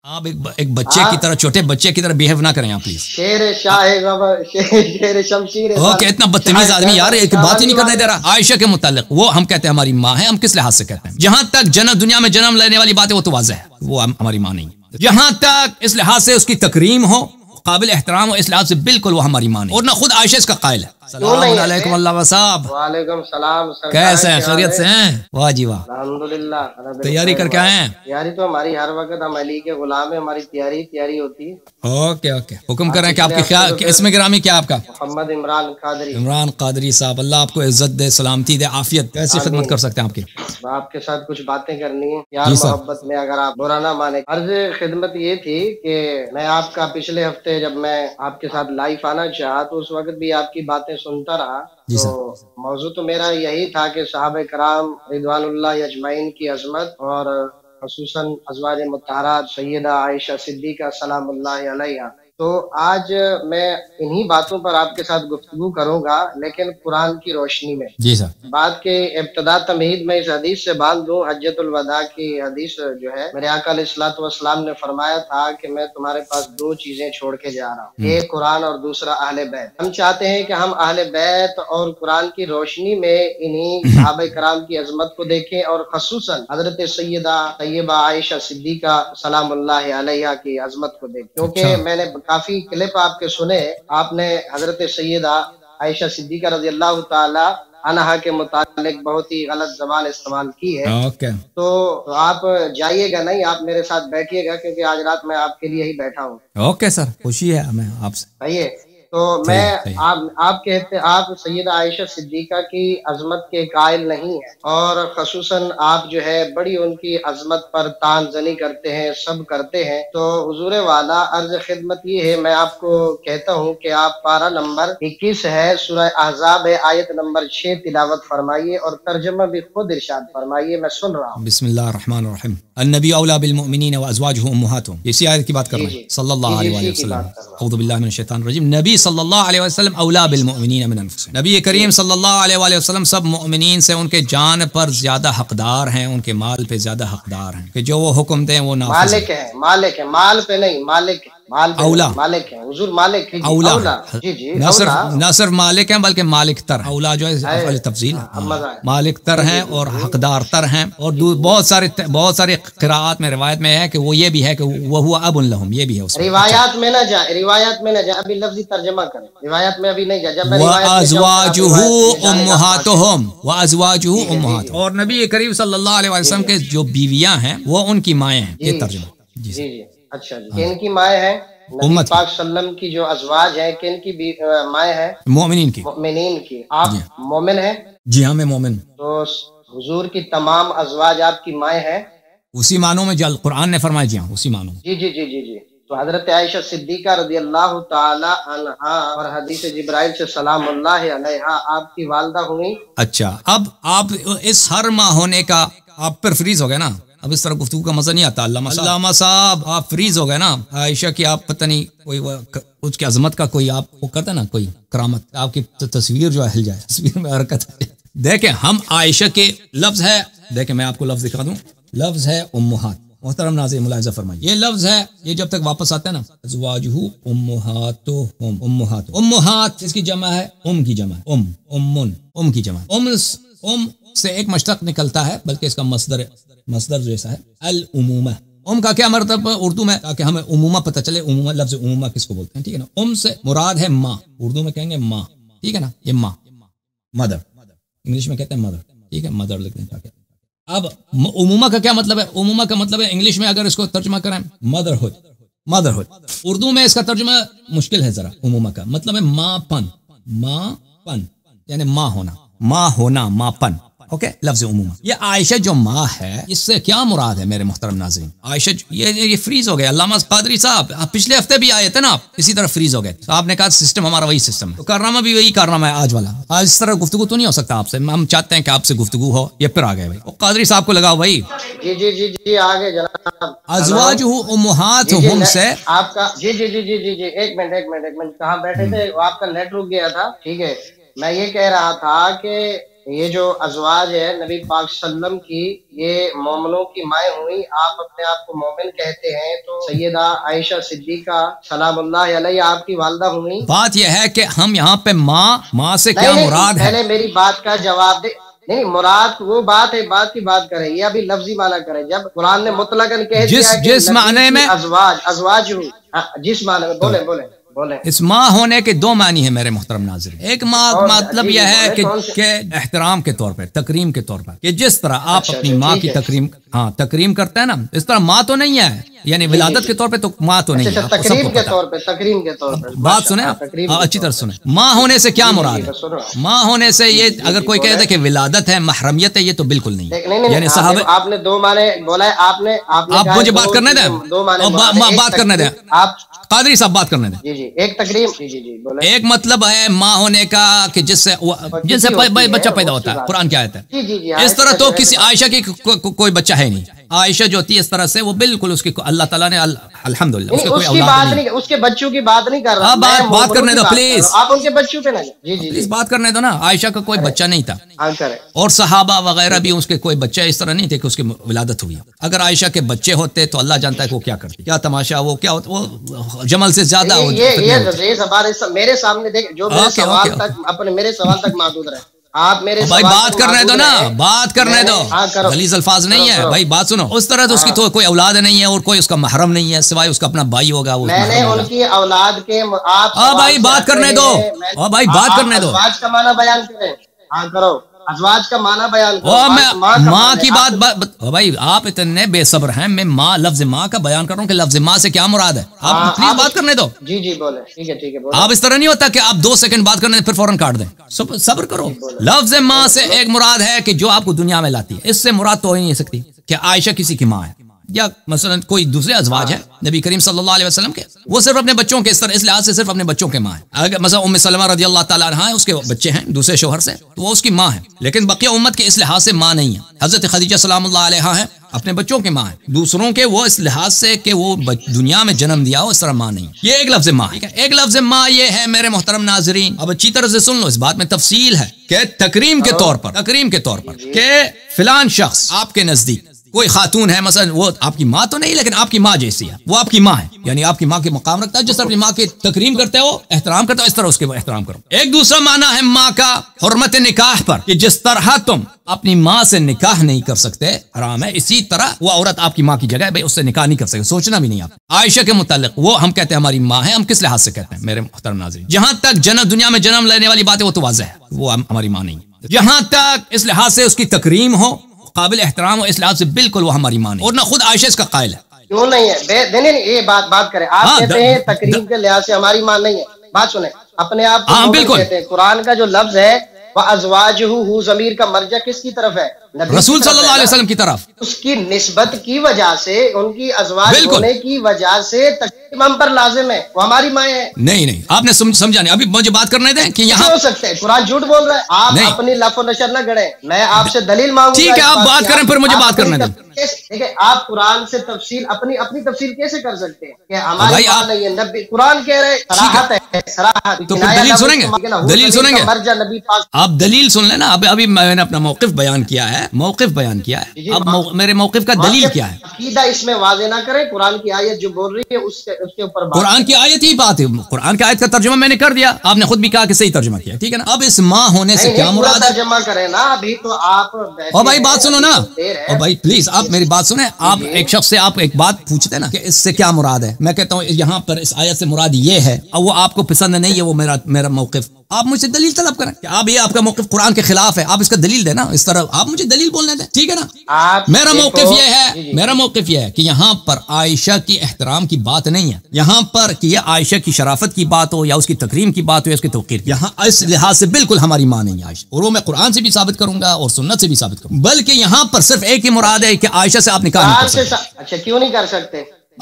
آپ ایک بچے کی طرح، چھوٹے بچے کی طرح بیہیو نہ کریں آپ پلیز. شیر شمشیر اوکے، اتنا بدتمیز آدمی یار، ایک بات ہی نہیں کرنے دے رہا. عائشہ کے متعلق وہ ہم کہتے ہیں ہماری ماں ہے. ہم کس لحاظ سے کہتے ہیں؟ جہاں تک دنیا میں جنم لینے والی بات ہے وہ تو واضح ہے، وہ ہماری ماں نہیں. جہاں تک اس لحاظ سے اس کی تکریم ہو، قابل احترام ہو، اس لحاظ سے بالکل وہ ہماری ماں نہیں. اور نہ خود عائشہ اس کا قائل ہے. السلام علیکم اللہ صاحب. وعلیکم السلام. کیسے ہیں؟ خیریت سے ہیں؟ واہ جی واہ. الحمدللہ. تیاری کر کے آئے ہیں؟ تیاری تو ہماری ہر وقت، ہم علی کے غلام ہیں، ہماری تیاری ہوتی ہے. اوکے اوکے، حکم کریں کہ آپ کی خیال اس میں گرامی کیا آپ کا؟ محمد عمران قادری. عمران قادری صاحب، اللہ آپ کو عزت دے، سلامتی دے، عافیت. کیسی خدمت کر سکتے ہیں آپ کی؟ آپ کے ساتھ کچھ باتیں کرنی ہے یار، محبت میں، اگر آپ برا نہ مانے. عرض خدمت یہ تھی کہ میں آپ کا پچھلے ہفتے جب میں آپ کے ساتھ لائیو آنا چاہا تو اس وقت بھی آپ کی باتیں سنتا رہا. تو موضوع تو میرا یہی تھا کہ صحابہ کرام رضوان اللہ اجمعین کی عظمت، اور خصوصاً ازواج مطہرات سیدہ عائشہ صدیقہ سلام اللہ علیہا. تو آج میں انہی باتوں پر آپ کے ساتھ گفتگو کروں گا، لیکن قرآن کی روشنی میں. جی سر. بات کے ابتدا تمہید میں اس حدیث سے باندھ دوں. حجۃ الوداع کی حدیث جو ہے، میرے آقا علیہ الصلوۃ والسلام نے فرمایا تھا کہ میں تمہارے پاس دو چیزیں چھوڑ کے جا رہا ہوں، ایک قرآن اور دوسرا اہل بیت. ہم چاہتے ہیں کہ ہم اہل بیت اور قرآن کی روشنی میں انہی صحابہ کرام کی عظمت کو دیکھیں، اور خصوصاً حضرت سیدہ طیبہ عائشہ صدیقہ سلام اللہ علیہا کی عظمت کو دیکھیں. کیونکہ میں نے کافی کلپ آپ کے سنے، آپ نے حضرت سیدہ عائشہ صدیقہ رضی اللہ تعالی عنہا کے متعلق بہت ہی غلط زبان استعمال کی ہے. تو آپ جائیے گا نہیں، آپ میرے ساتھ بیٹھیے گا، کیونکہ آج رات میں آپ کے لیے ہی بیٹھا ہوں. اوکے سر، خوشی ہے ہمیں آپ سے. صحیح. تو میں آپ کہتے آپ سیدہ عائشہ صدیقہ کی عظمت کے قائل نہیں ہیں، اور خصوصاً آپ جو ہے بڑی ان کی عظمت پر تان زنی کرتے ہیں، سب کرتے ہیں. تو حضور والا عرض خدمت یہ ہے، میں آپ کو کہتا ہوں کہ آپ پارہ نمبر 21 ہے، سورہ احزاب ہے، آیت نمبر 6 تلاوت فرمائیے اور ترجمہ بھی خود ارشاد فرمائیے. میں سن رہا ہوں. بسم اللہ الرحمن الرحیم. النبی اولا بالمؤمنین وازواجہ امہاتہم. اسی آیت کی بات کر رہے ہیں صلی اللہ علیہ وسلم. اعوذ باللہ من الشیطان الرجیم. نبی صلی اللہ علیہ وسلم اولا بالمؤمنین من انفسہم. نبی کریم صلی اللہ علیہ وسلم سب مؤمنین سے ان کے جان پر زیادہ حقدار ہیں، ان کے مال پہ زیادہ حقدار ہیں، کہ جو وہ حکم دیں وہ نافذ ہیں. مالک ہے، مال پہ نہیں، مالک ہے. اولا مالک ہے حضور، مالک ہے. اولا جی نہ صرف مالک ہیں بلکہ مالک تر. اولا جو ہے افعال تفضیل، مالک تر ہیں اور حقدار تر ہیں. اور بہت سارے قراءات میں روایت میں ہے کہ وہ یہ بھی ہے کہ وہ اب لہم، یہ بھی ہے اس میں. روایات میں نہ جا ابھی لفظی ترجمہ کریں. روایات میں ابھی نہیں جا. جب وازواجہ امہاتہم، وازواجہ امہاتہم. اور نبی کریم صلی اللہ علیہ وسلم کے جو بیویاں ہیں وہ ان کی مائیں ہیں. یہ ترجمہ. جی. اچھا جی. کن کی مائیں ہیں؟ نبی پاک صلی اللہ علیہ وسلم کی جو ازواج ہیں، کن کی مائیں ہیں؟ مومنین کی. مومنین کی. آپ مومن ہیں؟ جی ہاں، میں مومن. تو حضور کی تمام ازواج آپ کی مائیں ہیں؟ اسی معنوں میں جو القرآن نے فرمایا. جی ہاں، اسی معنوں میں. جی. تو حضرت عائشہ صدیقہ رضی اللہ تعالی عنہا اور حدیث جبرائیل سے سلام اللہ علیہا آپ کی والدہ ہوئی. اچھا، اب آپ اس ہر ماں ہونے کا آپ پر فریز ہو گئے نا. اب اس طرح گفتگو کا مزہ نہیں آتا. علامہ صاحب آپ فریز ہو گئے نا. عائشہ کی آپ پتہ نہیں کوئی اس کی عظمت کا کوئی آپ وہ کرتا نا کوئی کرامت، آپ کی تصویر جو ہے ہل جائے، تصویر میں حرکت. دیکھیں ہم عائشہ کے لفظ ہے، دیکھیں میں آپ کو لفظ دکھا دوں. لفظ ہے امہات. محترم ناظرین ملاحظہ فرمائیے، یہ لفظ ہے، یہ جب تک واپس آتا ہے نا، ازواجہ امہاتہم. امہات اس کی جمع ہے، کی جمع ہے ام کی جمع. ام سے ایک مشتق نکلتا ہے، بلکہ اس کا مصدر جیسا ہے العمومہ. کا کیا مرتبہ اردو میں، تاکہ ہمیں عمومہ پتہ چلے. عمومہ، لفظ عمومہ کس کو بولتے ہیں؟ ٹھیک ہے نا. سے مراد ہے ماں، اردو میں کہیں گے ماں. ٹھیک ہے نا، یہ ماں، مدر. انگلش میں کہتے ہیں مدر. ٹھیک ہے، مدر لکھ دیں تاکہ. اب عمومہ کا کیا مطلب ہے؟ عمومہ کا مطلب ہے انگلش میں اگر اس کو ترجمہ کریں مدرہڈ. اردو میں اس کا ترجمہ مشکل ہے ذرا. عمومہ کا مطلب ہے ماں پن، یعنی ماں ہونا، ماں پن. اوکے، لفظ عمومہ. یہ عائشہ جو ماں ہے، اس سے کیا مراد ہے میرے محترم ناظرین؟ عائشہ یہ فریز ہو گئے. علامہ قادری صاحب پچھلے ہفتے بھی آئے تھے نا، اسی طرح فریز ہو گئے. تو آپ نے کہا سسٹم ہمارا وہی سسٹم ہے، تو کارنامہ بھی وہی کارنامہ ہے آج والا. آج اس طرح گفتگو تو نہیں ہو سکتا آپ سے. ہم چاہتے ہیں کہ آپ سے گفتگو ہو. یہ پھر آ گئے بھائی. قادری صاحب کو لگاؤ بھائی. جی آگے جناب. ازواجہ امہاتہم سے آپ کا جی ایک منٹ کہاں بیٹھے تھے؟ آپ کا نیٹ رک گیا تھا. ٹھیک ہے، میں یہ کہہ رہا تھا کہ یہ جو ازواج ہے نبی پاک صلی اللہ علیہ وسلم کی، یہ مومنوں کی مائیں ہوئی. آپ اپنے آپ کو مومن کہتے ہیں تو سیدہ عائشہ صدیقہ سلام اللہ علیہ آپ کی والدہ ہوئی. بات یہ ہے کہ ہم یہاں پہ ماں سے کیا نہیں، مراد ہے؟ پہلے میری بات کا جواب دے. نہیں، مراد وہ بات ہے، بات کی بات کریں، یہ ابھی لفظی معنی کریں. جب قرآن نے مطلقاً کہہ دیا کہ جس معنی میں ازواج ہوئی، جس معنی میں بولیں بولیں بولیں. اس ماں ہونے کے دو معنی ہیں میرے محترم ناظرین. ایک ماں مطلب یہ ہے کہ احترام کے طور پر، تکریم کے طور پر، کہ جس طرح آپ اپنی ماں کی تکریم کرتے ہیں نا، اس طرح ماں تو نہیں ہے، یعنی ولادت کے طور پہ تو ماں تو نہیں ہے. تکریم کے طور پہ بات سنیں، اچھی طرح سنیں. ماں ہونے سے کیا مراد ہے؟ ماں ہونے سے یہ اگر کوئی کہے کہ ولادت ہے، محرمیت ہے، یہ تو بالکل نہیں. یعنی صحابہ، آپ نے دو معنی بولا ہے. آپ مجھے بات کرنے دیں، بات کرنے دیں. آپ قادری صاحب بات کرنے دیں. جی ایک تکریم. جی بولیں. ایک مطلب ہے ماں ہونے کا کہ جس سے بچہ پیدا ہوتا ہے، قرآن کی آیت ہے. جی اس طرح تو کسی عائشہ کی کوئی بچہ ہے نہیں. عائشہ جو ہوتی ہے اس طرح سے، وہ بالکل اس کی اللہ تعالیٰ نے الحمدللہ اس کی کوئی اولاد نہیں. اس کے بچوں کی بات نہیں کر رہا. بات کرنے دو پلیز. آپ ان کے بچوں پہ نہ جی پلیز بات کرنے دو نا. عائشہ کا کوئی بچہ نہیں تھا، کریں. اور صحابہ وغیرہ بھی اس کے کوئی بچہ اس طرح نہیں تھے کہ اس کی ولادت ہوئی. اگر عائشہ کے بچے ہوتے تو اللہ جانتا ہے کہ وہ کیا کرتی، کیا تماشا، وہ کیا ہوتا، وہ جمل سے زیادہ. یہ میرے سامنے دیکھ، جو میرے سوال تک اپنے میرے سوال تک محدود رہے. آپ میرے بھائی بات کرنے دو نا، بات کرنے دو. غلیظ الفاظ نہیں ہے بھائی، بات سنو. اس طرح تو اس کی تو کوئی اولاد نہیں ہے اور کوئی اس کا محرم نہیں ہے سوائے اس کا اپنا بھائی ہوگا. میں نے ان کی اولاد کے بھائی بات کرنے دو. بھائی بات کرنے دو. ازواج کا معنی بیان کریں. کرو ازواج کا معنی بیان کرو. ماں کی بات بھائی آپ اتنے بے صبر ہیں. میں ماں، لفظ ماں کا بیان کر رہا ہوں کہ لفظ ماں سے کیا مراد ہے. آپ پلیز بات کرنے دو. جی بولیں. ٹھیک ہے. آپ اس طرح نہیں ہوتا کہ آپ 2 سیکنڈ بات کرنے پھر فوراً کاٹ دیں. صبر کرو. لفظ ماں سے ایک مراد ہے کہ جو آپ کو دنیا میں لاتی ہے. اس سے مراد تو ہو ہی نہیں سکتی کہ عائشہ کسی کی ماں ہے، یا مثلا کوئی دوسرے ازواج ہے نبی کریم صلی اللہ علیہ وسلم کے، وہ صرف اپنے بچوں کے اس لحاظ سے صرف اپنے بچوں کے ماں ہے. اگر مثلا ام سلمہ رضی اللہ تعالیٰ عنہا ہے، اس کے بچے ہیں دوسرے شوہر سے، تو وہ اس کی ماں ہے. لیکن بقیہ امت کے اس لحاظ سے ماں نہیں ہے. حضرت خدیجہ سلام اللہ علیہا ہے، اپنے بچوں کے ماں ہے. دوسروں کے وہ اس لحاظ سے کہ وہ دنیا میں جنم دیا ہو، اس طرح ماں نہیں. یہ ایک لفظ ماں ہے. ایک لفظ ماں یہ ہے میرے محترم ناظرین، اب اچھی طرح سے سن لو، اس بات میں تفصیل ہے کہ تکریم کے طور پر کہ فلان شخص آپ کے نزدیک کوئی خاتون ہے، مثلا وہ آپ کی ماں تو نہیں لیکن آپ کی ماں جیسی ہے، وہ آپ کی ماں ہے، یعنی آپ کی ماں کے مقام رکھتا ہے. جس طرح اپنی ماں کی تکریم کرتے ہو، احترام کرتے ہو، اس طرح اس کے احترام کرو. ایک دوسرا معنی ہے ماں کا حرمت نکاح پر، کہ جس طرح تم اپنی ماں سے نکاح نہیں کر سکتے، حرام ہے، اسی طرح وہ عورت آپ کی ماں کی جگہ اس سے نکاح نہیں کر سکتے، سوچنا بھی نہیں. آپ عائشہ کے متعلق وہ ہم کہتے ہیں ہماری ماں ہے. ہم کس لحاظ سے کہتے ہیں میرے محترم ناظرین؟ جہاں تک دنیا میں جنم لینے والی بات ہے وہ تو واضح ہے، وہ ہماری ماں نہیں ہے. جہاں تک اس لحاظ سے اس کی تکریم ہو، قابل احترام ہو، اس لحاظ سے بالکل وہ ہماری ماں نہیں، اور نہ خود عائشہ اس کا قائل ہے. کیوں نہیں ہے؟ یہ بات کریں. آپ کہتے ہیں تکریم کے لحاظ سے ہماری ماں نہیں ہے. بات سنیں، اپنے آپ کو بالکل کہتے ہیں. قرآن کا جو لفظ ہے وَأَزْوَاجُهُ ضمیر کا مرجع کس کی طرف ہے؟ رسول صلی اللہ علیہ وسلم کی طرف. اس کی نسبت کی وجہ سے، ان کی ازواج ہونے کی وجہ سے تکریم ہم پر لازم ہے. وہ ہماری ماں ہے. نہیں آپ نے سمجھا نہیں. ابھی مجھے بات کرنے دیں کہ یہاں ہو سکتے ہیں قرآن جھوٹ بول رہا ہے. آپ اپنی لف و نشر نہ گڑیں. میں آپ سے دلیل مانگوں گا. ٹھیک ہے، آپ بات کریں پھر مجھے بات کرنے دیں. دیکھیں، آپ قرآن سے تفصیل اپنی تفصیل کیسے کر سکتے ہیں کہ ہماری ماں نہیں ہے؟ نبی قرآن کہہ رہے صراحت ہے، صراحت. تو پھر دلیل سنیں گے، دلیل سنیں گے. آپ دلیل سن لینا. ابھی میں نے اپنا موقف بیان کیا ہے، اب میرے موقف کا دلیل کیا ہے؟ عقیدہ اس میں واضح نہ کریں. قرآن کی آیت جو بول رہی ہے اس کے اوپر قرآن کی آیت ہی بات ہے. قرآن کی آیت کا ترجمہ میں نے کر دیا، آپ نے خود بھی کہا کہ صحیح ترجمہ کیا، ٹھیک ہے نا. اب اس ماں ہونے سے کیا مراد ہے؟ ترجمہ کریں نا. ابھی تو آپ او بھائی بات سنو نا. او بھائی پلیز آپ میری بات سنیں. آپ ایک شخص سے آپ ایک بات پوچھتے نا کہ اس سے کیا مراد ہے، میں کہتا ہوں یہاں پر اس آیت سے مراد یہ ہے، اور وہ آپ کو پسند نہیں ہے، وہ میرا موقف. آپ مجھ سے دلیل طلب کریں کہ آپ یہ آپ کا موقف قرآن کے خلاف ہے، آپ اس کا دلیل دیں نا. اس طرح آپ مجھے دلیل بولنے دیں، ٹھیک ہے نا. میرا موقف یہ ہے کہ یہاں پر عائشہ کی احترام کی بات نہیں ہے. یہاں پر کہ یہ عائشہ کی شرافت کی بات ہو، یا اس کی تکریم کی بات ہو، یا اس کی توقیر، یہاں اس لحاظ سے بالکل ہماری ماں نہیں ہے عائشہ. اور وہ میں قرآن سے بھی ثابت کروں گا اور سنت سے بھی ثابت کروں گا. بلکہ یہاں پر صرف ایک ہی مراد ہے کہ عائشہ سے آپ نکاح نہیں کر سکتے. اچھا کیوں نہیں کر سکتے؟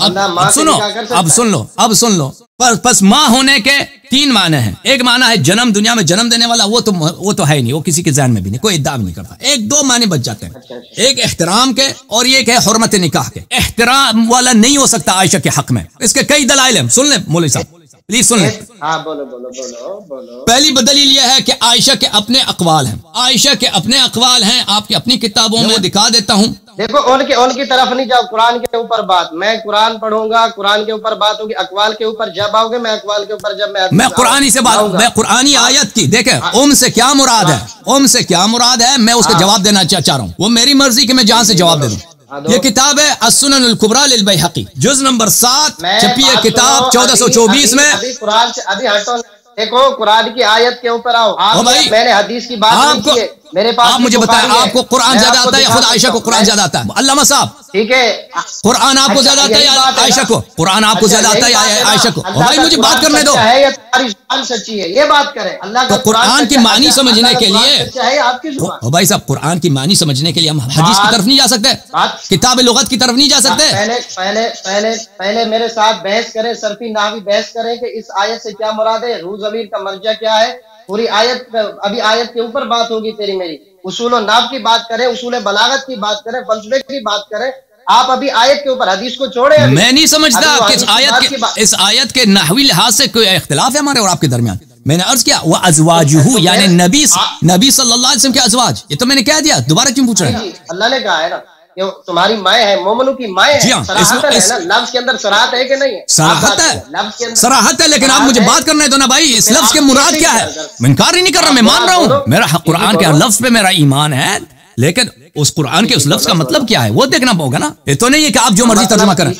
اب سن لو. پس ماں ہونے کے 3 معنی ہیں. ایک معنی ہے جنم، دنیا میں جنم دینے والا، وہ تو ہے نہیں، وہ کسی کے ذہن میں بھی نہیں، کوئی ادعا بھی نہیں کرتا. 2 معنی بچ جاتے ہیں. ایک احترام کے اور یہ کہ حرمت نکاح کے. احترام والا نہیں ہو سکتا عائشہ کے حق میں. اس کے کئی دلائل ہیں، سن لیں مولوی صاحب. پلیز سن لیں. ہاں بولو بولو بولو بولو. پہلی دلیل یہ ہے کہ عائشہ کے اپنے اقوال ہیں. عائشہ کے اپنے اقوال ہیں. آپ کی اپنی کتابوں میں دکھا دیتا ہوں. دیکھو ان کی طرف نہیں جاؤ. قرآن کے اوپر بات. میں قرآن پڑھوں گا, قرآن کے اوپر بات ہوگی. اقوال کے اوپر جب آؤ گے, میں اقوال کے اوپر جب میں قرآنی سے بات, میں قرآنی آیت کی دیکھیں سے کیا مراد ہے, سے کیا مراد ہے, میں اس کا جواب دینا چاہ رہا ہوں. وہ میری مرضی کہ میں جہاں سے جواب دے دوں. یہ کتاب ہے السنن الکبریٰ للبیہقی, جز نمبر 7, چھپی ہے کتاب 1424 میں. ابھی قرآن سے ابھی ہٹو. دیکھو قرآن کی آیت کے اوپر آؤ. میں نے حدیث کی بات نہیں کی ہے. میرے پاس آپ مجھے بتائیں, آپ کو قرآن زیادہ آتا ہے یا خود عائشہ کو قرآن زیادہ آتا ہے؟ علامہ صاحب, ٹھیک ہے, قرآن آپ کو زیادہ آتا ہے یا عائشہ کو؟ قرآن آپ کو زیادہ آتا ہے یا عائشہ کو؟ بھائی مجھے بات کرنے دو. سچی ہے یہ بات کریں. اللہ کا قرآن کی معنی سمجھنے کے لیے آپ کی زبان. بھائی صاحب, قرآن کی معنی سمجھنے کے لیے ہم حدیث کی طرف نہیں جا سکتے, کتاب لغت کی طرف نہیں جا سکتے. پہلے میرے ساتھ بحث کریں, صرفی نحوی بحث کریں کہ اس آیت سے کیا مراد ہے, روح ضمیر کا مرجع کیا ہے. پوری آیت, ابھی آیت کے اوپر بات ہوگی تیری میری. اصول و نحو کی بات کریں, اصول بلاغت کی بات کریں, فلسفے کی بات کریں. آپ ابھی آیت کے اوپر, حدیث کو چھوڑے. میں نہیں سمجھتا کہ اس آیت کے نحوی لحاظ سے کوئی اختلاف ہے ہمارے اور آپ کے درمیان. میں نے عرض کیا وہ ازواجہ, یعنی نبی صلی اللہ علیہ وسلم کے ازواج. یہ تو میں نے کہہ دیا, دوبارہ کیوں پوچھ رہے ہیں؟ اللہ نے کہا ہے نا کہ تمہاری مائیں ہیں, مومنوں کی مائیں ہیں. صراحت ہے نا, لفظ کے اندر صراحت ہے کہ نہیں ہے؟ صراحت ہے, لیکن آپ مجھے بات کرنے دو نا بھائی. اس لفظ کے مراد کیا ہے؟ میں انکار ہی نہیں کر رہا, میں مان رہا ہوں. میرا قرآن کے لفظ پہ میرا ایمان ہے, لیکن اس قرآن کے اس لفظ کا مطلب کیا ہے وہ دیکھنا ہوگا نا. یہ تو نہیں ہے کہ آپ جو مرضی ترجمہ کریں.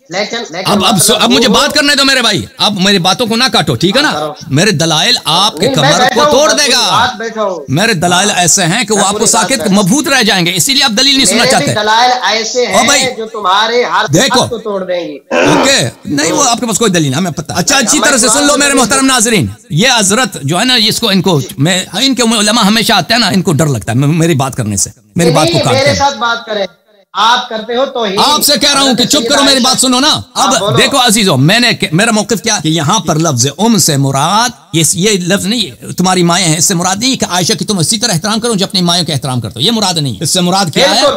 اب مجھے بات کرنے دو میرے بھائی, اب میری باتوں کو نہ کاٹو, ٹھیک ہے نا. میرے دلائل آپ کے کمر کو توڑ دے گا. میرے دلائل ایسے ہیں کہ وہ آپ کو ساکت مبہوت رہ جائیں گے, اسی لیے آپ دلیل نہیں سننا چاہتے. دلائل ایسے ہیں جو تمہارے ہر بات کو توڑ دیں گے. اوکے, نہیں وہ آپ کے پاس کوئی دلیل ہمیں پتہ. اچھا اچھی طرح سے سن لو میرے محترم ناظرین. یہ حضرت جو ہے نا, ان کے علماء ہمیشہ آتے ہیں نا, ان کو ڈر لگتا ہے میری بات کرنے سے, میری بات کو کاٹتے ہیں. میرے ساتھ بات کریں, آپ کرتے ہو توہین. آپ سے کہہ رہا ہوں کہ چپ کرو, میری بات سنو نا. اب دیکھو عزیزو, میرا موقف کیا کہ یہاں پر لفظ سے مراد یہ لفظ نہیں تمہاری مائیں ہیں, اس سے مراد نہیں کہ عائشہ کی تم اسی طرح احترام کرو جو اپنی مائیں کا احترام کرتے ہو, یہ مراد نہیں. اس سے مراد کیا ہے؟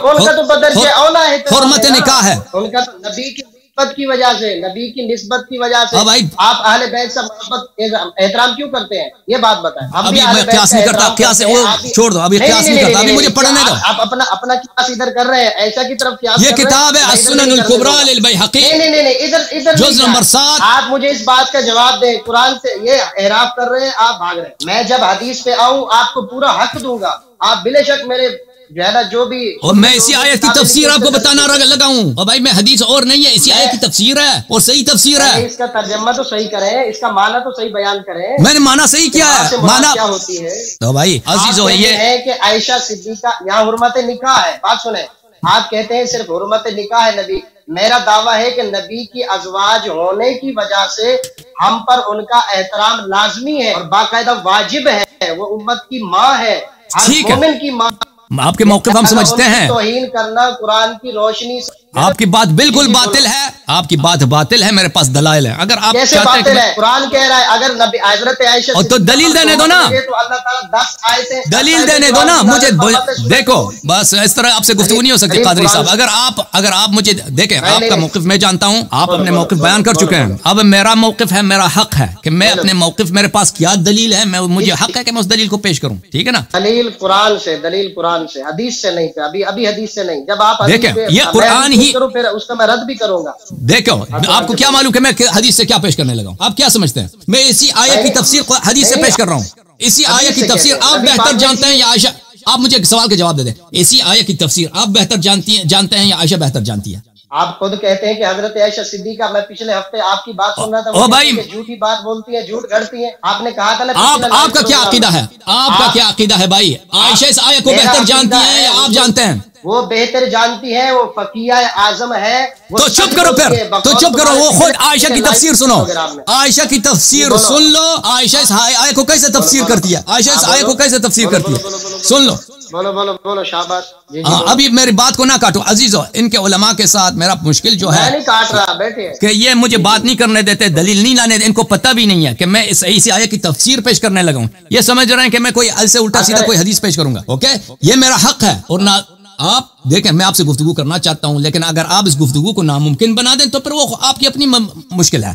حرمت نکاح ہے. ان کا تو نبی کی نسبت کی وجہ سے, نبی کی نسبت کی وجہ سے آپ اہل بیت سے محبت احترام کیوں کرتے ہیں, یہ بات بتائیں. ابھی میں قیاس نہیں کرتا, قیاس وہ چھوڑ دو, ابھی قیاس نہیں کرتا, ابھی مجھے پڑھنے دو. آپ اپنا قیاس ادھر کر رہے ہیں, عائشہ کی طرف قیاس. یہ کتاب ہے السنن الکبریٰ للبیہقی, ادھر جز نمبر 7. آپ مجھے اس بات کا جواب دیں. قرآن سے یہ اعراض کر رہے ہیں, آپ بھاگ رہے ہیں. میں جب حدیث پہ آؤں آپ کو پورا حق دوں گا. آپ بلا شک میرے جو ہے نا جو بھی, اور میں اسی آیت کی تفسیر آپ کو بتانا لگا ہوں. اور بھائی میں حدیث اور نہیں ہے, اسی آیت کی تفسیر ہے اور صحیح تفسیر ہے. اس کا ترجمہ تو صحیح کریں, اس کا معنی تو صحیح بیان کریں. میں نے معنی صحیح کیا ہے. معنی کیا ہوتی ہے تو بھائی عزیزو, یہ ہے کہ عائشہ صدیقہ, یہاں حرمت نکاح ہے. بات سنیں, آپ کہتے ہیں صرف حرمت نکاح ہے نبی. میرا دعویٰ ہے کہ نبی کی ازواج ہونے کی وجہ سے ہم پر ان کا احترام لازمی ہے اور باقاعدہ واجب ہے. وہ امت کی ماں ہے, ہر مومن کی ماں. آپ کے موقف ہم سمجھتے ہیں. توہین کرنا قرآن کی روشنی سے, آپ کی بات بالکل باطل ہے, آپ کی بات باطل ہے. میرے پاس دلائل ہے. اگر آپ چاہتے ہیں, قرآن کہہ رہا ہے اگر نبی حضرت عائشہ تو دلیل دینے دو نا, تو اللہ تعالیٰ 10 آیتیں دلیل دینے دو نا مجھے. دیکھو بس اس طرح آپ سے گفتگو نہیں ہو سکتی قادری صاحب. اگر آپ مجھے دیکھیں, آپ کا موقف میں جانتا ہوں, آپ اپنے موقف بیان کر چکے ہیں. اب میرا موقف ہے, میرا حق ہے کہ میں اپنے موقف, میرے پاس کیا دلیل ہے, مجھے حق ہے کہ میں اس دلیل کو پیش کروں, ٹھیک ہے نا. دلیل قرآن سے, حدیث سے نہیں. ابھی حدیث سے نہیں. جب آپ دیکھیں یہ قرآن ہی, پھر اس کا میں رد بھی کروں گا. دیکھو آپ کو کیا معلوم کہ میں حدیث سے کیا پیش کرنے لگا ہوں؟ آپ کیا سمجھتے ہیں میں اسی آیت کی تفسیر کو حدیث سے پیش کر رہا ہوں؟ اسی آیت کی تفسیر آپ بہتر جانتے ہیں یا عائشہ؟ آپ مجھے ایک سوال کا جواب دے دیں. اسی آیت کی تفسیر آپ بہتر جانتے ہیں یا عائشہ بہتر جانتی ہے؟ آپ خود کہتے ہیں کہ حضرت عائشہ صدیقہ, میں پچھلے ہفتے آپ کی بات سن رہا تھا, بھائی جھوٹی بات بولتی ہے, جھوٹ گھڑتی ہے. آپ نے کہا تھا نا, آپ کا کیا عقیدہ ہے, آپ کا کیا عقیدہ ہے بھائی؟ عائشہ اس آیت کو بہتر جانتی ہیں یا آپ جانتے ہیں؟ وہ بہتر جانتی ہے, وہ فقیہ اعظم ہے. تو چپ کرو پھر, تو چپ کرو. وہ خود عائشہ کی تفسیر سنو, عائشہ کی تفسیر سن لو. عائشہ اس آیت کو کیسے تفسیر کرتی ہے, عائشہ اس آیت کو کیسے تفسیر کرتی ہے, سن لو. بولو شاباش. ابھی میری بات کو نہ کاٹو عزیزو. ان کے علماء کے ساتھ میرا مشکل جو ہے, میں نہیں کاٹ رہا, بیٹھے کہ یہ مجھے بات نہیں کرنے دیتے, دلیل نہیں لانے دیتے. ان کو پتہ بھی نہیں ہے کہ میں اس اسی آیت کی تفسیر پیش کرنے لگا ہوں. یہ سمجھ رہے ہیں کہ میں کوئی سے الٹا سیدھا کوئی حدیث پیش کروں گا. اوکے, یہ میرا حق ہے. اور نہ آپ دیکھیں, میں آپ سے گفتگو کرنا چاہتا ہوں, لیکن اگر آپ اس گفتگو کو ناممکن بنا دیں تو پھر وہ آپ کی اپنی مشکل ہے کہ